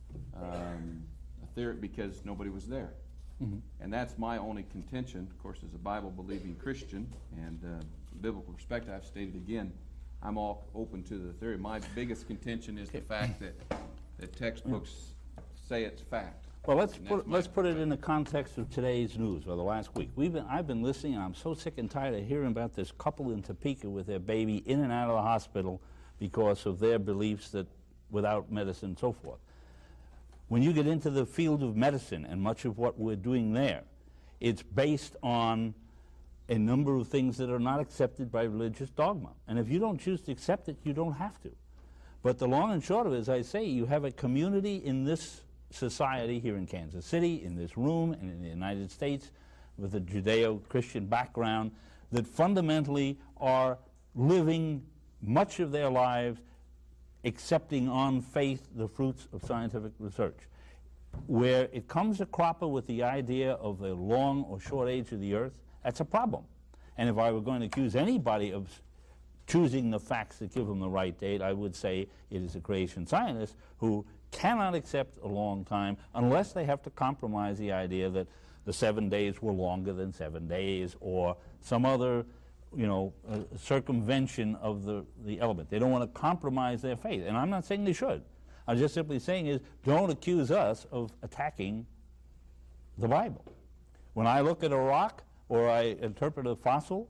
Um, a theory because nobody was there. Mm-hmm. And that's my only contention, of course, as a Bible-believing Christian and uh, biblical perspective. I've stated again, I'm all open to the theory. My biggest contention is the fact that, that textbooks say it's fact. Well, let's And put, that's my let's put it in the context of today's news, or the last week. We've been, I've been listening, and I'm so sick and tired of hearing about this couple in Topeka with their baby in and out of the hospital because of their beliefs that without medicine and so forth. When you get into the field of medicine, and much of what we're doing there, it's based on a number of things that are not accepted by religious dogma. And if you don't choose to accept it, you don't have to. But the long and short of it, as I say, you have a community in this society here in Kansas City, in this room, and in the United States, with a Judeo-Christian background, that fundamentally are living much of their lives accepting on faith the fruits of scientific research. Where it comes a cropper with the idea of the long or short age of the earth, that's a problem. And if I were going to accuse anybody of choosing the facts that give them the right date, I would say it is a creation scientist who cannot accept a long time unless they have to compromise the idea that the seven days were longer than seven days or some other, you know, uh, circumvention of the, the element. They don't want to compromise their faith. And I'm not saying they should. I'm just simply saying is don't accuse us of attacking the Bible. When I look at a rock or I interpret a fossil,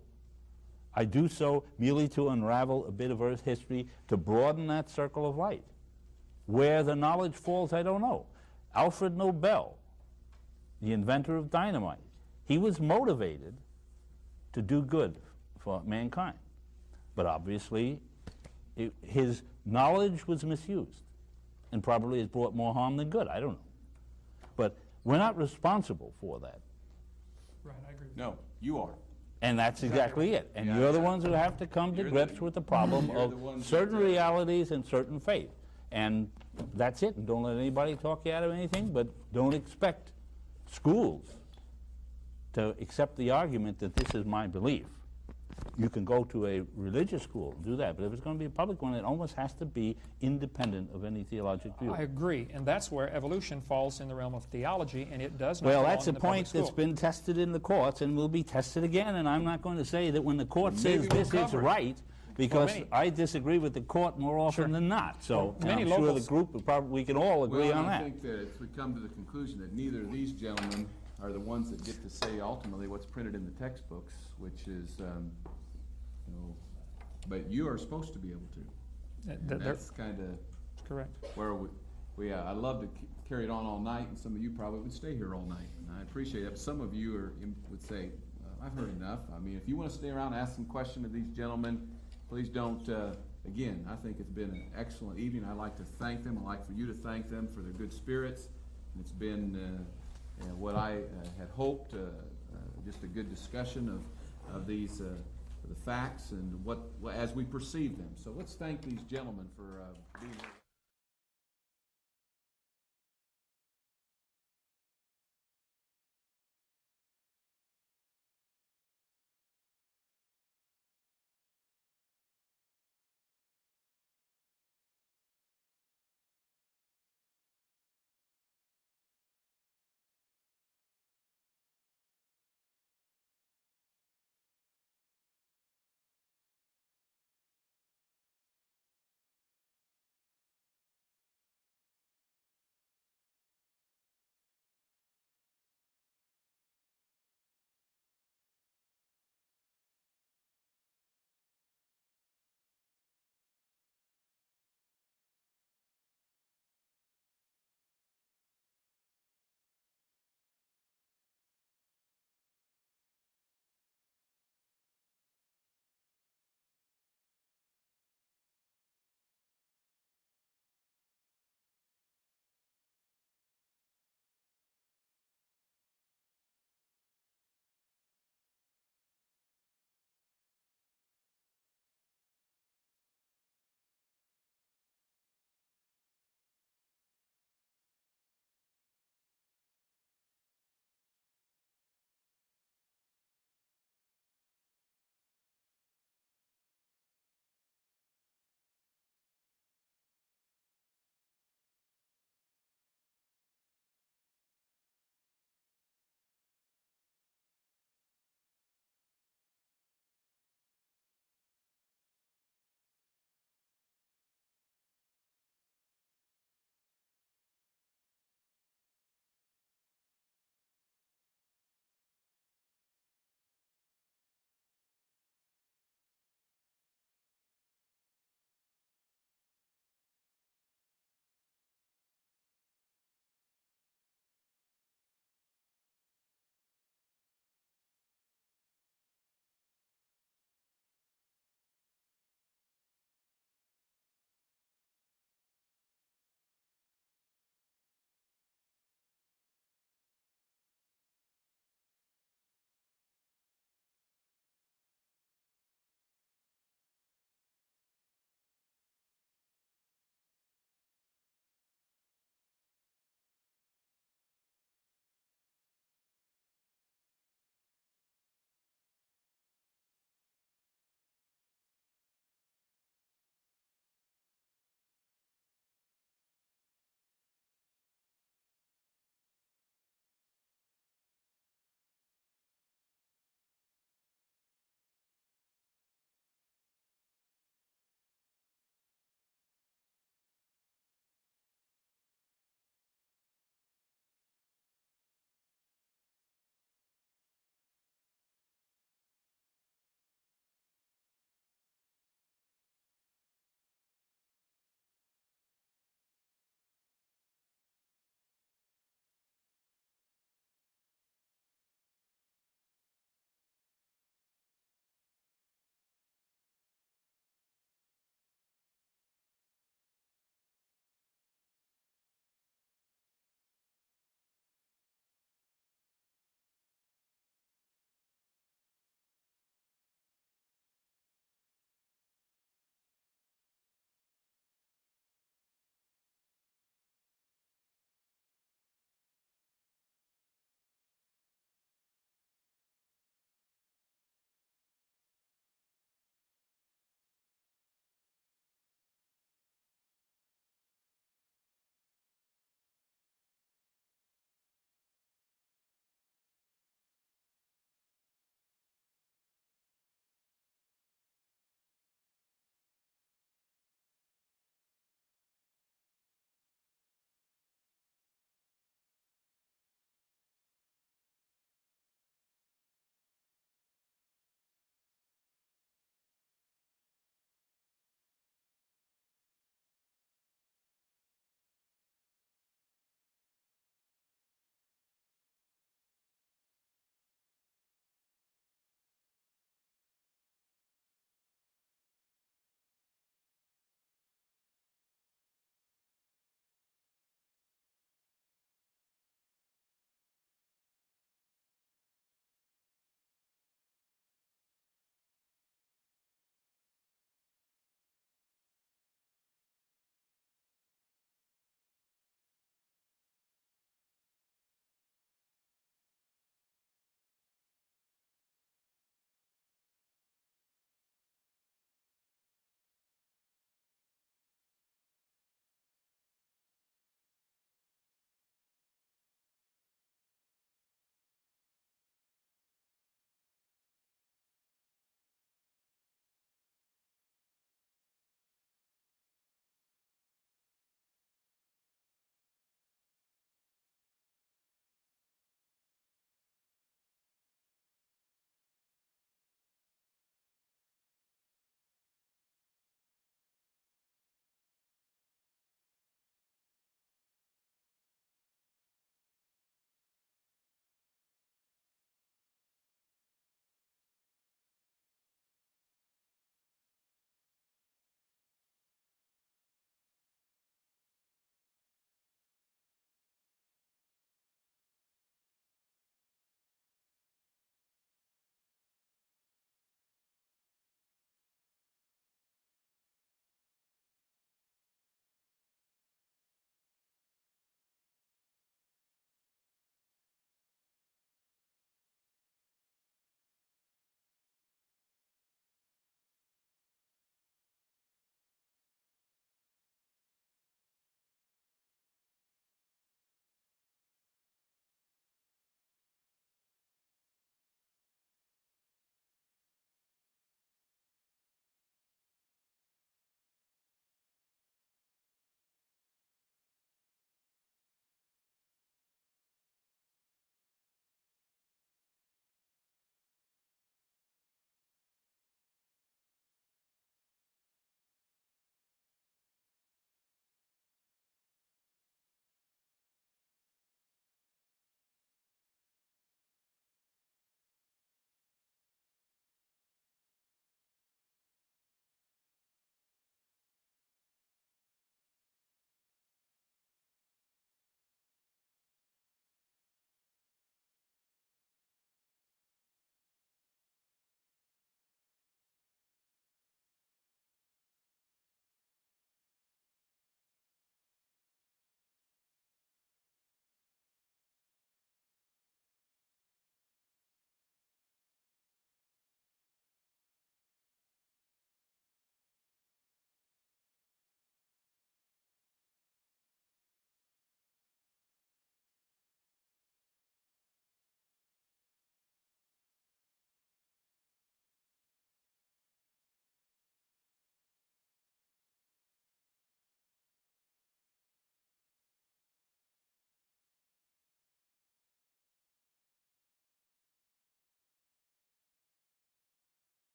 I do so merely to unravel a bit of Earth history to broaden that circle of light. Where the knowledge falls, I don't know. Alfred Nobel, the inventor of dynamite, He was motivated to do good for mankind. But obviously, it, his knowledge was misused and probably has brought more harm than good. I don't know. But we're not responsible for that. Right, I agree with No, you are. And that's exactly it. And Yeah, you're the exactly. ones who have to come to You're the- grips with the problem you're the of ones certain that, uh, realities and certain faith. And that's it. And don't let anybody talk you out of anything, but don't expect schools to accept the argument that this is my belief. You can go to a religious school and do that, but if it's going to be a public one, it almost has to be independent of any theological view. I agree, and that's where evolution falls in the realm of theology, and it does not Well, belong that's in a the public point school. that's been tested in the courts and will be tested again, and I'm not going to say that when the court Maybe says we'll this is cover it. right, because many- I disagree with the court more often Sure. than not. So Well, many I'm sure the locals- group, will probably, we can all agree Well, on I that. think that if we come to the conclusion that neither of these gentlemen are the ones that get to say ultimately what's printed in the textbooks, which is, um, you know, but you are supposed to be able to. Th- And th- they're- that's kind of Correct. where we, we uh, I'd love to c- carry it on all night, and some of you probably would stay here all night. And I appreciate it. But some of you are, in- would say, uh, I've heard enough. I mean, if you want to stay around and ask some questions of these gentlemen, please don't. Uh, again, I think it's been an excellent evening. I'd like to thank them. I'd like for you to thank them for their good spirits. And it's been uh, uh, what I uh, had hoped, uh, uh, just a good discussion of, of these uh, the facts and what, as we perceive them. So let's thank these gentlemen for uh, being here.